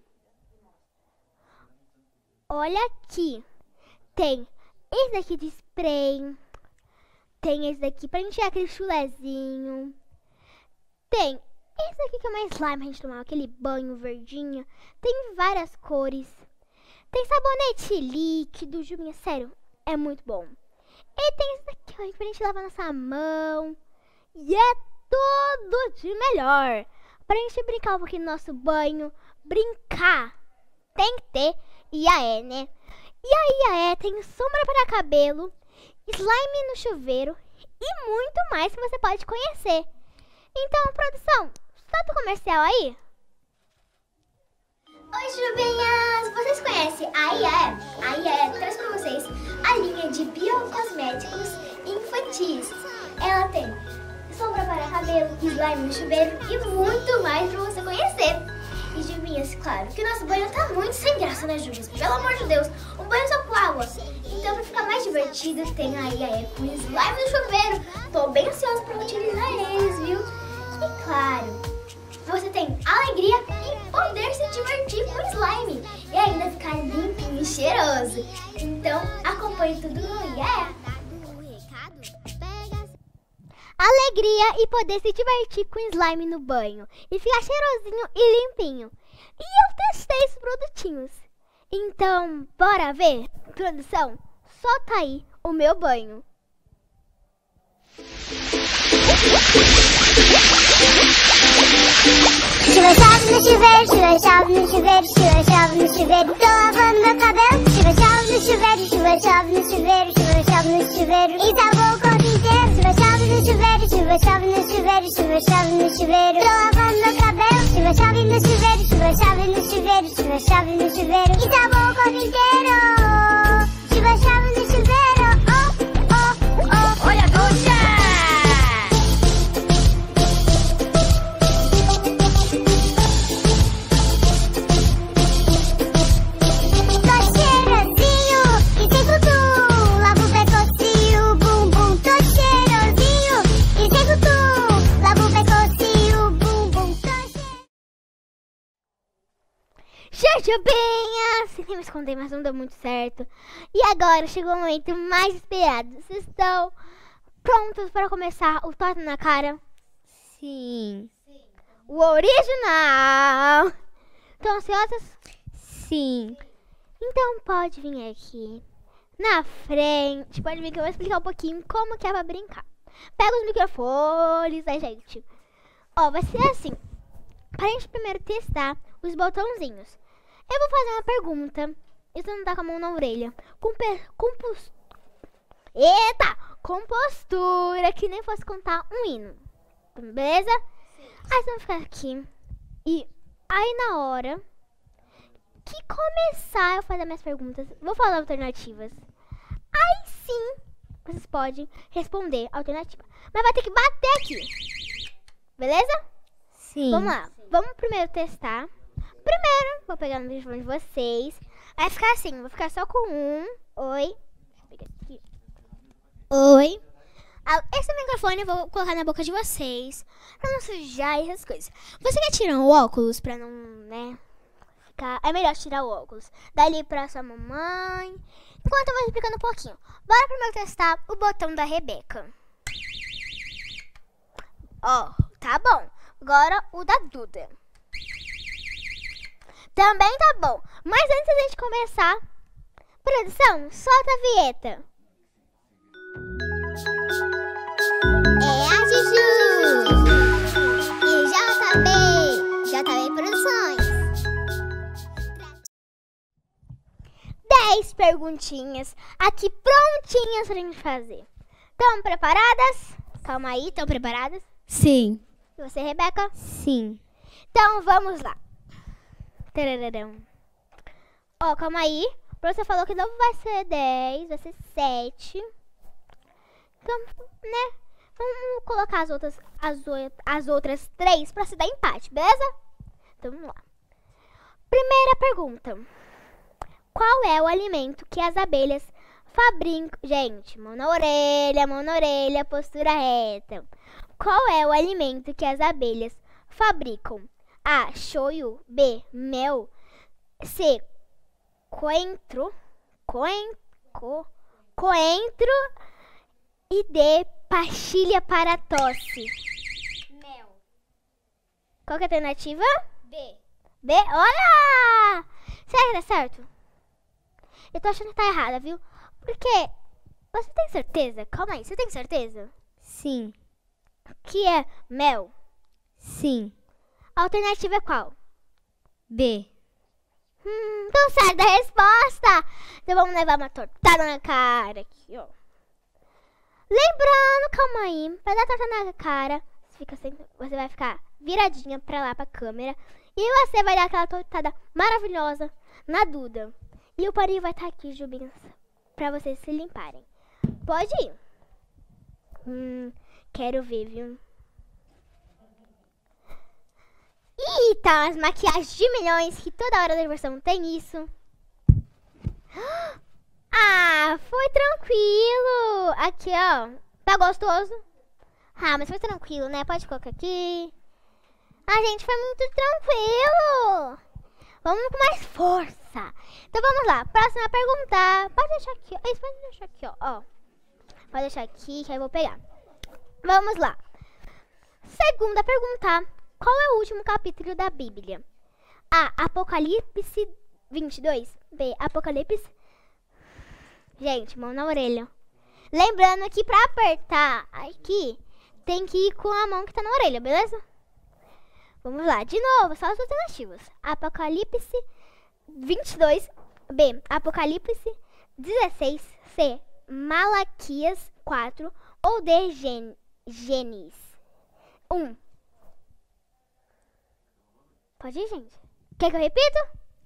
Olha aqui. Tem esse daqui de spray. Tem esse daqui pra encher aquele chulezinho. Tem esse daqui que é mais slime pra gente tomar aquele banho verdinho. Tem várias cores. Tem sabonete líquido, Juvinha, sério, é muito bom. E tem esse daqui, ó, pra gente lavar nossa mão. E é tudo de melhor. Pra gente brincar um pouquinho no nosso banho. Brincar tem que ter IAE, né? E a IAE tem sombra para cabelo, slime no chuveiro e muito mais que você pode conhecer. Então, produção, solta o comercial aí.
Oi, Juvinhas! Vocês conhecem a IAE? A IAE traz pra vocês a linha de biocosméticos infantis. Ela tem sombra para cabelo, slime no chuveiro e muito mais pra você conhecer. E Juvinhas, claro que o nosso banho tá muito sem graça, né, Juvinhas? Pelo amor de Deus, o banho só com água. Então, pra ficar mais divertido, tem a IAE com slime no chuveiro. Tô bem ansiosa pra utilizar eles, viu? E claro, você tem alegria e poder se divertir com slime e ainda ficar limpinho e cheiroso. Então, acompanhe tudo no IAE.
Alegria e poder se divertir com slime no banho e ficar cheirosinho e limpinho. E eu testei esses produtinhos. Então, bora ver? Produção, solta aí o meu banho.
Chuva, chove no chuveiro, chuva, chove no chuveiro, chuva, chove no chuveiro. Tô lavando meu cabelo. Chuva, chove no chuveiro, chuva, chove no chuveiro, chuva, chove no chuveiro. E salvou o corpo inteiro. Chuva, chove no chuveiro, chuva, chove no chuveiro, chuva, chove no chuveiro. Tô lavando meu cabelo. Chuva, chove no chuveiro, chuva, chove no chuveiro, chuva, chove no chuveiro. E salvou o corpo inteiro. Chuva, chove no chuveiro. Oh, oh, oh. Olha a ducha!
Jujubinhas! Tentei me esconder, mas não deu muito certo. E agora chegou o momento mais esperado. Vocês estão prontos para começar o Torta na Cara?
Sim.
O original! Estão ansiosas?
Sim.
Então pode vir aqui na frente. Pode vir que eu vou explicar um pouquinho como que é pra brincar. Pega os microfones, né, gente? Ó, vai ser assim. Pra gente primeiro testar os botãozinhos. Eu vou fazer uma pergunta. Isso não tá com a mão na orelha. Com postura, que nem fosse contar um hino. Beleza? Sim. Aí vocês vão ficar aqui. E aí na hora que começar eu fazer minhas perguntas, vou falar alternativas. Aí sim, vocês podem responder a alternativa. Mas vai ter que bater aqui. Beleza?
Sim.
Vamos lá. Vamos primeiro testar. Primeiro, vou pegar no microfone de vocês. Vai ficar assim, vou ficar só com um. Oi. Oi. Esse microfone eu vou colocar na boca de vocês, pra não sujar essas coisas. Você quer tirar o óculos pra não, né, ficar... É melhor tirar o óculos. Dali pra sua mamãe. Enquanto eu vou explicando um pouquinho. Bora primeiro testar o botão da Rebeca. Ó, tá bom. Agora o da Duda. Também tá bom. Mas antes da gente começar, produção, solta a vinheta.
É a Juju e JB Produções.
10 perguntinhas aqui prontinhas pra gente fazer. Estão preparadas? Calma aí, estão preparadas?
Sim.
E você, Rebeca?
Sim.
Então vamos lá. Tarararão. Ó, calma aí. professor falou que não vai ser 10, vai ser 7. Então, né? Vamos colocar as outras 3 pra se dar empate, beleza? Então, vamos lá. Primeira pergunta. Qual é o alimento que as abelhas fabricam? Gente, mão na orelha, postura reta. Qual é o alimento que as abelhas fabricam? A, shoyu. B, mel. C, coentro. E D, pastilha para tosse.
Mel.
Qual que é a alternativa?
B.
B, olha! Será que dá certo? Eu tô achando que tá errada, viu? Porque, você tem certeza? Calma aí, você tem certeza?
Sim.
Que é mel?
Sim.
A alternativa é qual?
B.
Então certa a resposta! Então vamos levar uma tortada na cara aqui, ó. Lembrando, calma aí, pra dar torta na cara, você vai ficar viradinha pra lá, pra câmera. E você vai dar aquela tortada maravilhosa na Duda. E o paninho vai estar aqui, Jubinhas, pra vocês se limparem. Pode ir. Quero ver, viu? Ih, tá as maquiagens de milhões, que toda hora da diversão tem isso. Ah, foi tranquilo. Aqui, ó. Tá gostoso? Ah, mas foi tranquilo, né? Pode colocar aqui. Ah, gente, foi muito tranquilo. Vamos com mais força. Então vamos lá. Próxima pergunta. Pode deixar aqui, ó. Isso, pode deixar aqui, ó. Pode deixar aqui que aí eu vou pegar. Vamos lá. Segunda pergunta. Qual é o último capítulo da Bíblia? A, Apocalipse 22. B, Apocalipse... Gente, mão na orelha. Lembrando que pra apertar aqui, tem que ir com a mão que tá na orelha, beleza? Vamos lá, de novo, só as alternativas. Apocalipse 22. B, Apocalipse 16. C, Malaquias 4. Ou D, Gênesis 1. Pode ir, gente. Quer que eu repita?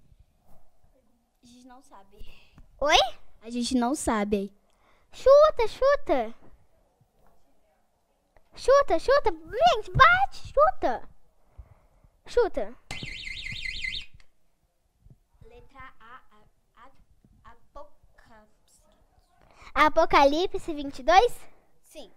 A gente não sabe.
Oi?
A gente não sabe.
Chuta, chuta. Chuta, chuta. Gente, bate, chuta. Chuta.
Letra A, Apocalipse.
Apocalipse 22?
Sim.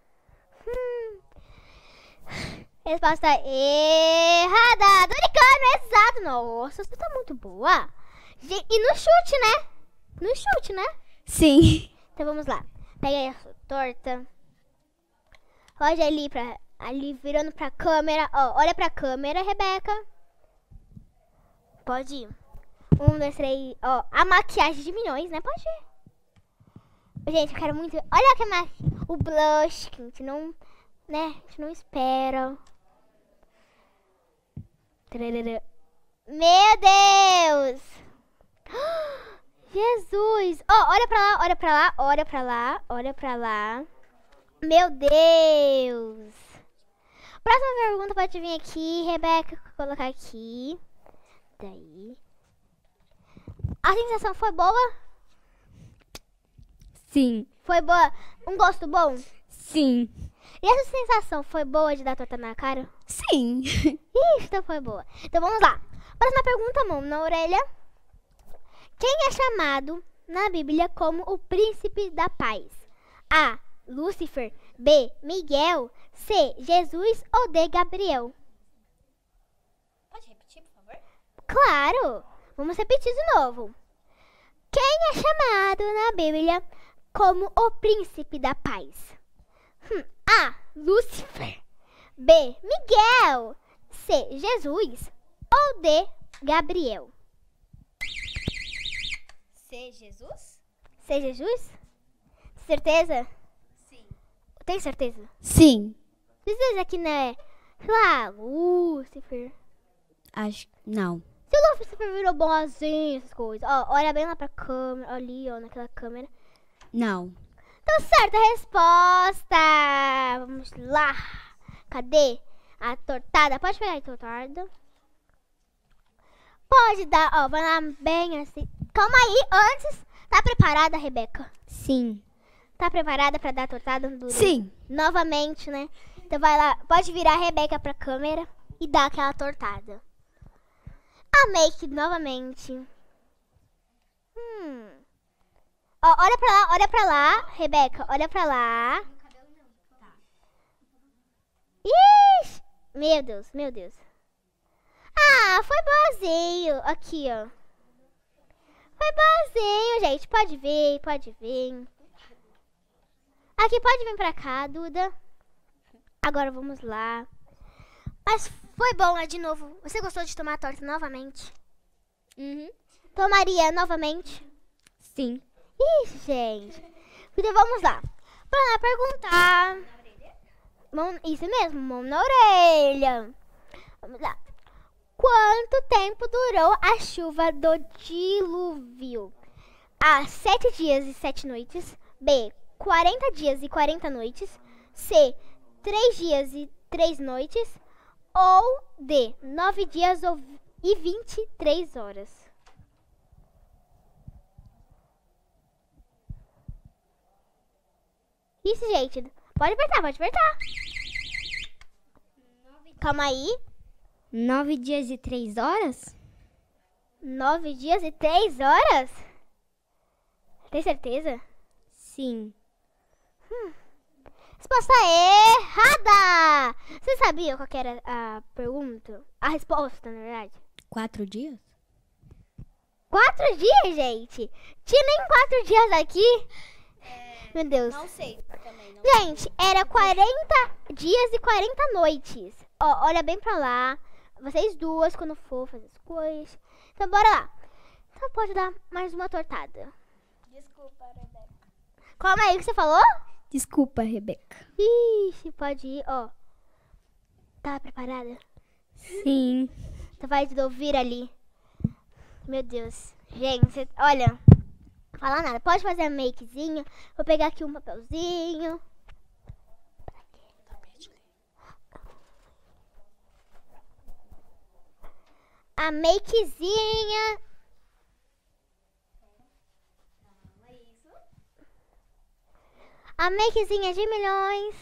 Resposta errada. Doricano, exato. Nossa, você tá muito boa. E no chute, né? No chute, né?
Sim.
Então vamos lá. Pega aí a sua torta. Pode ali virando pra câmera. Ó, olha pra câmera, Rebeca. Pode ir. 1, 2, 3. Ó, a maquiagem de milhões, né? Pode ir. Gente, eu quero muito. Olha que o blush que a gente não, né? A gente não espera. Meu Deus! Jesus! Ó, olha pra lá, olha pra lá, olha pra lá, olha pra lá. Meu Deus! Próxima pergunta pode vir aqui, Rebeca. Vou colocar aqui. Daí. A sensação foi boa?
Sim.
Foi boa? Um gosto bom?
Sim.
E essa sensação foi boa de dar torta na cara?
Sim.
Isso, então foi boa. Então vamos lá. Próxima pergunta, mão na orelha. Quem é chamado na Bíblia como o príncipe da paz? A, Lúcifer. B, Miguel. C, Jesus ou D, Gabriel?
Pode repetir, por favor?
Claro. Vamos repetir de novo. Quem é chamado na Bíblia como o príncipe da paz? A, Lúcifer. B, Miguel. C, Jesus ou D, Gabriel?
C, Jesus?
C, Jesus? Certeza?
Sim.
Tem certeza?
Sim.
Certeza que não é, sei lá, Lúcifer.
Acho que não.
Se o Lúcifer virou bonzinho, essas coisas. Ó, olha bem lá pra câmera, ali, ó, naquela câmera.
Não.
Então, certa resposta. Vamos lá. Cadê a tortada? Pode pegar a tortada. Pode dar, ó, vai lá bem assim. Calma aí, antes Tá preparada, Rebeca?
Sim.
Tá preparada pra dar a tortada no Dudu?
Sim.
Novamente, né? Então vai lá, pode virar a Rebeca pra câmera e dar aquela tortada. A Make novamente. Ó, olha pra lá, Rebeca, olha pra lá. Ixi! Meu Deus, meu Deus. Ah, foi boazinho. Aqui, ó. Foi boazinho, gente. Pode vir, pode vir. Aqui, pode vir pra cá, Duda. Agora vamos lá. Mas foi bom, né, de novo. Você gostou de tomar a torta novamente? Tomaria novamente?
Sim.
Ixi, gente. Então vamos lá. Pra perguntar. Isso mesmo, mão na orelha. Vamos lá. Quanto tempo durou a chuva do dilúvio? A. 7 dias e 7 noites. B. 40 dias e 40 noites. C. 3 dias e 3 noites. Ou D. 9 dias e 23 horas. Isso, gente. Pode apertar, pode apertar. Calma aí.
9 dias e 3 horas?
9 dias e 3 horas? Tem certeza?
Sim.
Resposta errada! Você sabia qual que era a pergunta? A resposta, na verdade.
4 dias?
4 dias, gente? Tinha nem 4 dias aqui? Meu Deus.
Não sei. Também não.
Gente, era 40 dias e 40 noites. Ó, olha bem pra lá. Vocês duas, quando for fazer as coisas. Então, bora lá. Então, pode dar mais uma tortada.
Desculpa, Rebeca.
Calma aí, o que você falou?
Desculpa, Rebeca.
Ixi, pode ir, ó. Tá preparada?
Sim.
Então vai de ouvir ali. Meu Deus. Gente, olha. Não fala nada. Pode fazer a makezinha. Vou pegar aqui um papelzinho. A makezinha. A makezinha de milhões.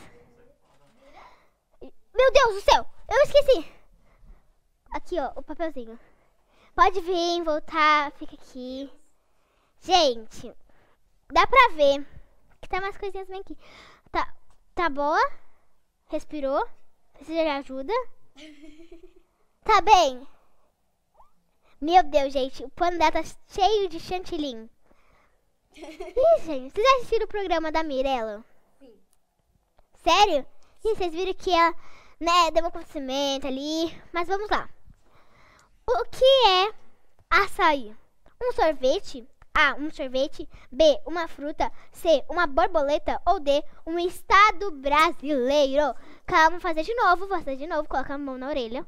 Meu Deus do céu. Eu esqueci. Aqui, ó, o papelzinho. Pode vir, voltar. Fica aqui. Gente, dá pra ver que tá umas coisinhas bem aqui. Tá boa? Respirou? Precisa de ajuda? Tá bem? Meu Deus, gente, o pano dela tá cheio de chantilly. Ih, gente, vocês assistiram o programa da Mirella?
Sim.
Sério? Ih, vocês viram que ela, né, deu um acontecimento ali. Mas vamos lá. O que é açaí? Um sorvete? A. Um sorvete. B. Uma fruta. C. Uma borboleta. Ou D. Um estado brasileiro. Calma, vou fazer de novo. Vou fazer de novo. Coloca a mão na orelha.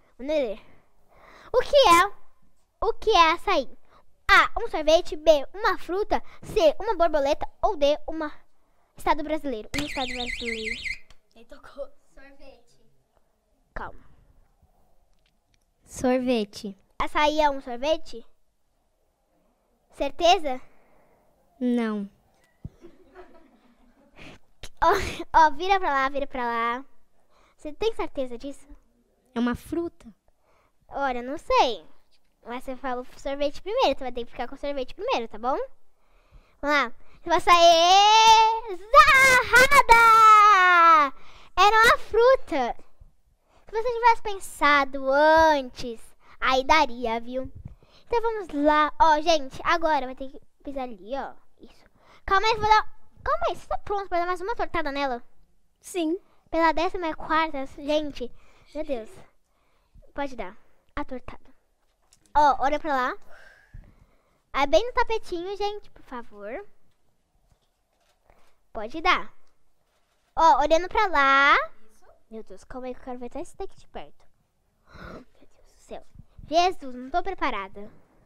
O que é açaí? A. Um sorvete. B. Uma fruta. C. Uma borboleta. Ou D. Um estado brasileiro. Um estado brasileiro.
Ele tocou. Sorvete.
Calma.
Sorvete.
Açaí é um sorvete? Certeza?
Não.
Ó, vira pra lá, vira pra lá. Você tem certeza disso?
É uma fruta?
Olha, não sei. Mas você falou sorvete primeiro. Você vai ter que ficar com sorvete primeiro, tá bom? Vamos lá. Você vai sair errada! Era uma fruta. Se você tivesse pensado antes, aí daria, viu? Então vamos lá. Ó, gente, agora vai ter que pisar ali, ó. Isso. Calma aí, vou dar... Calma aí, você tá pronto pra dar mais uma tortada nela?
Sim.
Pela 14ª, gente. Meu Deus. Pode dar a tortada. Ó, olha pra lá. Aí bem no tapetinho, gente, por favor. Pode dar. Ó, olhando pra lá. Meu Deus, calma aí que eu quero ver até esse daqui de perto. Meu Deus do céu. Jesus, não tô preparada.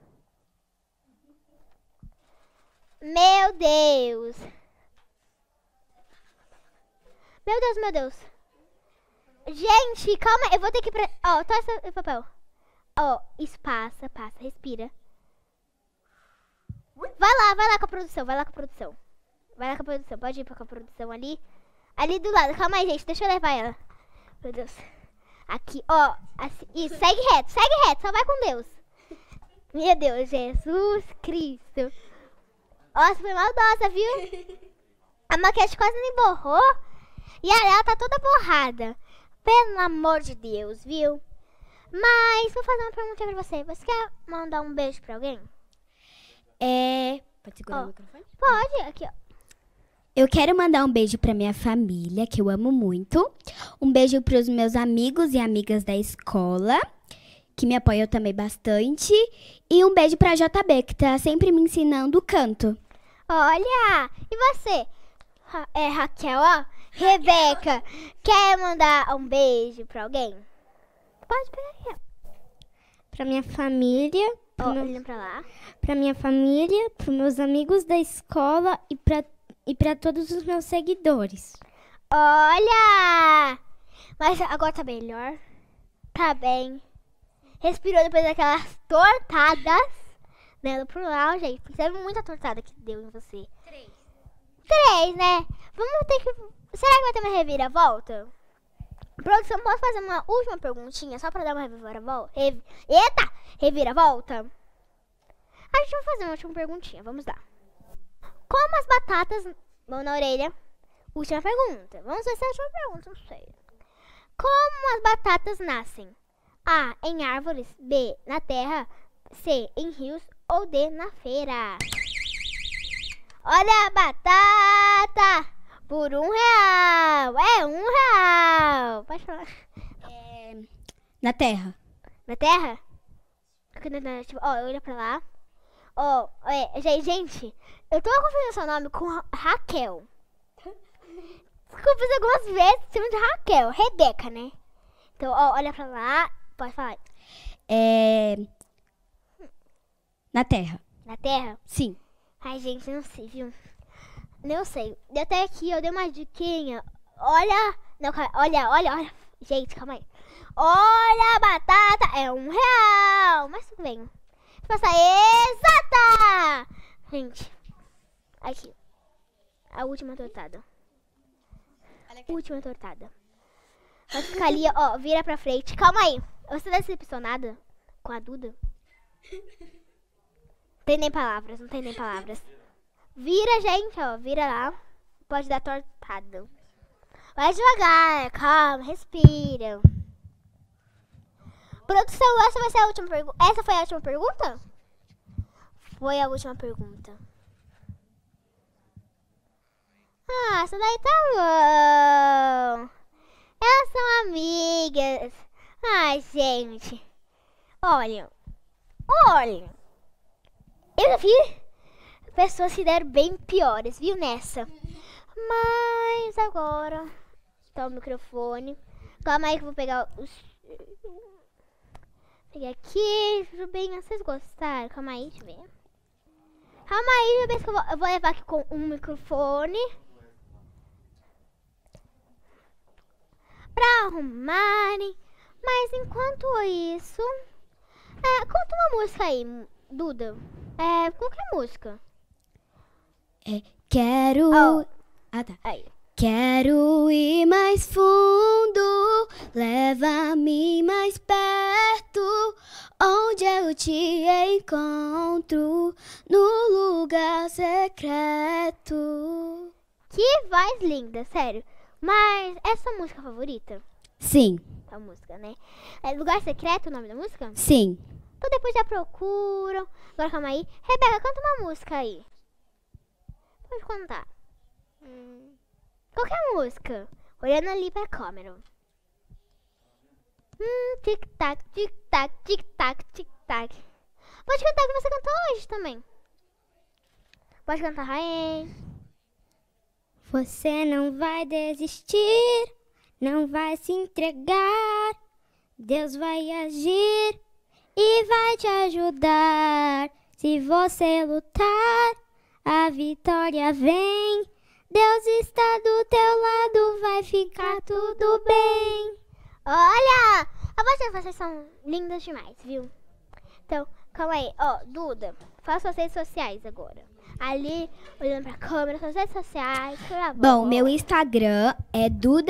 Meu Deus. Meu Deus, meu Deus. Gente, calma, eu vou ter que... Ó, toca esse papel. Ó, isso, passa, respira. Vai lá com a produção, vai lá com a produção. Vai lá com a produção, pode ir com a produção ali. Ali do lado, calma aí, gente, deixa eu levar ela. Meu Deus. Aqui, ó, assim, isso, segue reto, só vai com Deus. Meu Deus, Jesus Cristo. Nossa, foi maldosa, viu? A maquiagem quase me borrou. E ela tá toda borrada. Pelo amor de Deus, viu? Mas vou fazer uma pergunta pra você. Você quer mandar um beijo pra alguém?
Pode segurar o microfone?
Pode, aqui, ó.
Eu quero mandar um beijo pra minha família, que eu amo muito. Um beijo pros meus amigos e amigas da escola, que me apoiam também bastante. E um beijo pra JB, que tá sempre me ensinando canto.
Olha! E você? Raquel, ó. Rebeca, quer mandar um beijo pra alguém? Pode pegar aqui, ó.
Pra minha família.
Olhando pra lá.
Pra minha família, pros meus amigos da escola e pra todos os meus seguidores.
Olha! Mas agora tá melhor. Tá bem. Respirou depois daquelas tortadas. Dando pro lá, gente. Percebe muita tortada que deu em você. 3, né? Vamos ter que... Será que vai ter uma reviravolta? Produção, posso fazer uma última perguntinha só pra dar uma reviravolta? Eita! Reviravolta? A gente vai fazer uma última perguntinha, vamos lá. Como as batatas... Mão na orelha. Última pergunta. Vamos ver se é a última pergunta, não sei. Como as batatas nascem? A, em árvores. B, na terra. C, em rios. Ou D, na feira. Olha a batata por R$1. É R$1. Pode falar.
Na terra.
Na terra? Ó, olha pra lá. Ó, gente, eu tô confundindo seu nome com Raquel. Desculpa algumas vezes, chamo de Raquel. Rebeca, né? Então, ó, olha pra lá. Pode falar.
Na terra.
Na terra?
Sim.
Ai, gente, não sei, viu? Não sei. Até aqui eu dei uma diquinha. Olha. Não, olha. Gente, calma aí. Olha a batata. É R$1. Mas tudo bem. Resposta exata! Gente. Aqui. A última tortada. Última tortada. Vai ficar ali, ó. Vira pra frente. Calma aí. Você tá decepcionada com a Duda? Não tem nem palavras. Vira, gente, ó. Vira lá. Pode dar tortada. Vai devagar. Calma. Respira. Produção, essa vai ser a última pergunta. Essa foi a última pergunta? Foi a última pergunta. Ah, essa daí tá bom. Elas são amigas. Ai, gente. Olha. Eu já vi pessoas se deram bem piores, viu, nessa. Mas agora... Tá o microfone. Calma aí que eu vou pegar os... Peguei aqui. Tudo bem, vocês gostaram? Calma aí, deixa eu ver. Calma aí, deixa eu ver se eu vou levar aqui com um microfone. Pra arrumarem. Mas enquanto isso... conta uma música aí, Duda. Qualquer música.
Quero...
Ah, tá. Aí.
Quero ir mais fundo, leva-me mais perto, onde eu te encontro, no lugar secreto.
Que voz linda, sério. Mas é sua música favorita?
Sim.
A música, né? É Lugar Secreto o nome da música?
Sim.
Então depois já procuram. Agora calma aí. Rebeca, canta uma música aí. Pode contar. Qualquer música. Olhando ali pra câmera. Tic-tac, tic-tac, tic-tac, tic-tac. Pode cantar o que você cantou hoje também. Pode cantar, Raê.
Você não vai desistir, não vai se entregar. Deus vai agir e vai te ajudar. Se você lutar, a vitória vem. Deus está do teu lado, vai ficar tudo bem.
Olha! As vocês são lindas demais, viu? Então, Calma aí. Ó, Duda, faça suas redes sociais agora. Ali, olhando pra câmera, suas redes sociais. Por favor.
Bom, meu Instagram é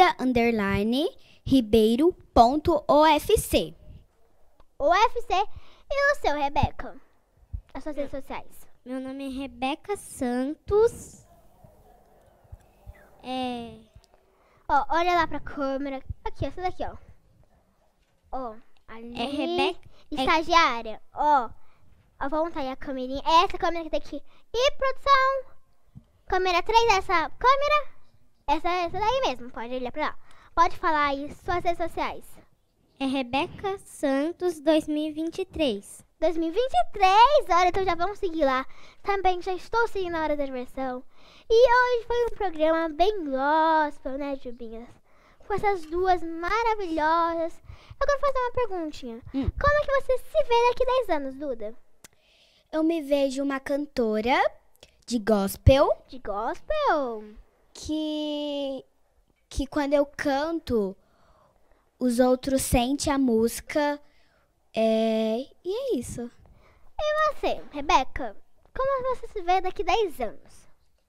duda_ribeiro.ofc.
UFC e o seu, Rebeca? As suas redes sociais.
Meu nome é Rebeca Santos.
Ó, olha lá pra câmera. Aqui, essa daqui, ó. Ó, ali.
É Rebeca.
Estagiária, ó. Volta aí a câmerinha. É essa câmera que tem aqui. E produção. Câmera 3, essa câmera. Essa daí mesmo, pode olhar pra lá. Pode falar aí suas redes sociais.
É Rebeca Santos 2023.
2023, olha, então já vamos seguir lá. Também já estou seguindo a Hora da Diversão. E hoje foi um programa bem gospel, né, Jubinhas? Com essas duas maravilhosas. Eu quero fazer uma perguntinha. Como é que você se vê daqui 10 anos, Duda?
Eu me vejo uma cantora de gospel.
De gospel?
Que quando eu canto, os outros sentem a música. E é isso.
E você, Rebeca? Como você se vê daqui 10 anos?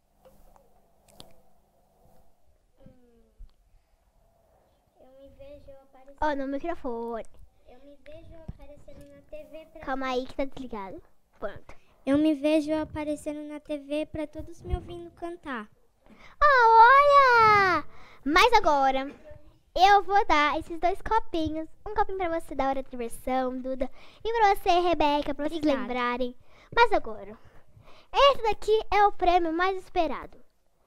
Eu me vejo aparecendo.
Ó, no microfone.
Eu me vejo aparecendo na TV pra.
Calma aí que tá desligado. Pronto.
Eu me vejo aparecendo na TV pra todos me ouvindo cantar.
Olha! Mas agora, eu vou dar esses 2 copinhos. Um copinho pra você da Hora da Diversão, Duda. E pra você, Rebeca, pra vocês lembrarem. Mas agora, esse daqui é o prêmio mais esperado.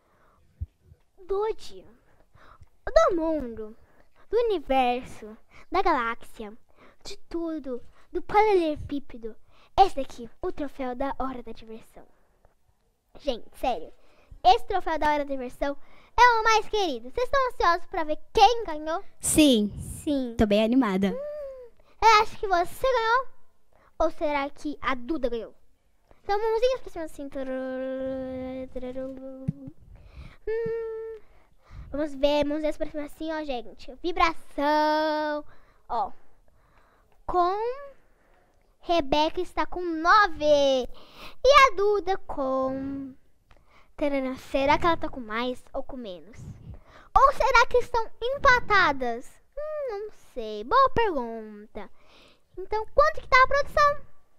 Do dia. Do mundo. Do universo. Da galáxia. De tudo. Do paralelepípedo. Esse daqui, o troféu da Hora da Diversão. Gente, sério. Esse troféu da Hora da Diversão é o mais querido. Vocês estão ansiosos pra ver quem ganhou?
Sim.
Sim.
Tô bem animada.
Eu acho que você ganhou. Ou será que a Duda ganhou? Então, mãozinhas pra cima assim. Vamos ver, mãozinhas pra cima assim, ó, gente. Vibração. Ó. Com... Rebeca está com 9. E a Duda com... Será que ela tá com mais ou com menos? Ou será que estão empatadas? Não sei. Boa pergunta. Então, quanto que tá a produção?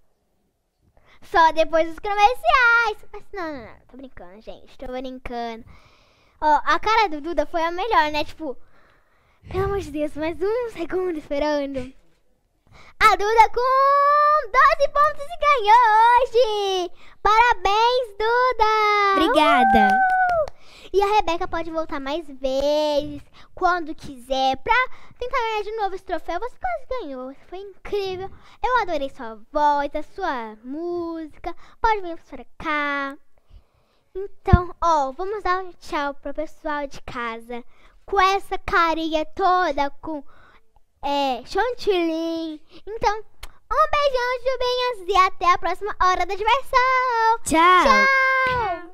Só depois dos comerciais. Mas não. Tô brincando, gente. Tô brincando. Ó, a cara do Duda foi a melhor, né? Tipo, pelo amor de Deus, mais um segundo esperando. A Duda com 12 pontos e ganhou hoje! Parabéns, Duda!
Obrigada!
E a Rebeca pode voltar mais vezes, quando quiser, pra tentar ganhar de novo esse troféu. Você quase ganhou, foi incrível. Eu adorei sua voz, a sua música. Pode vir pra cá. Então, ó, vamos dar um tchau pro pessoal de casa. Com essa carinha toda, com... chantilly. Então, um beijão, Jubinhas, e até a próxima Hora da Diversão.
Tchau.
Tchau.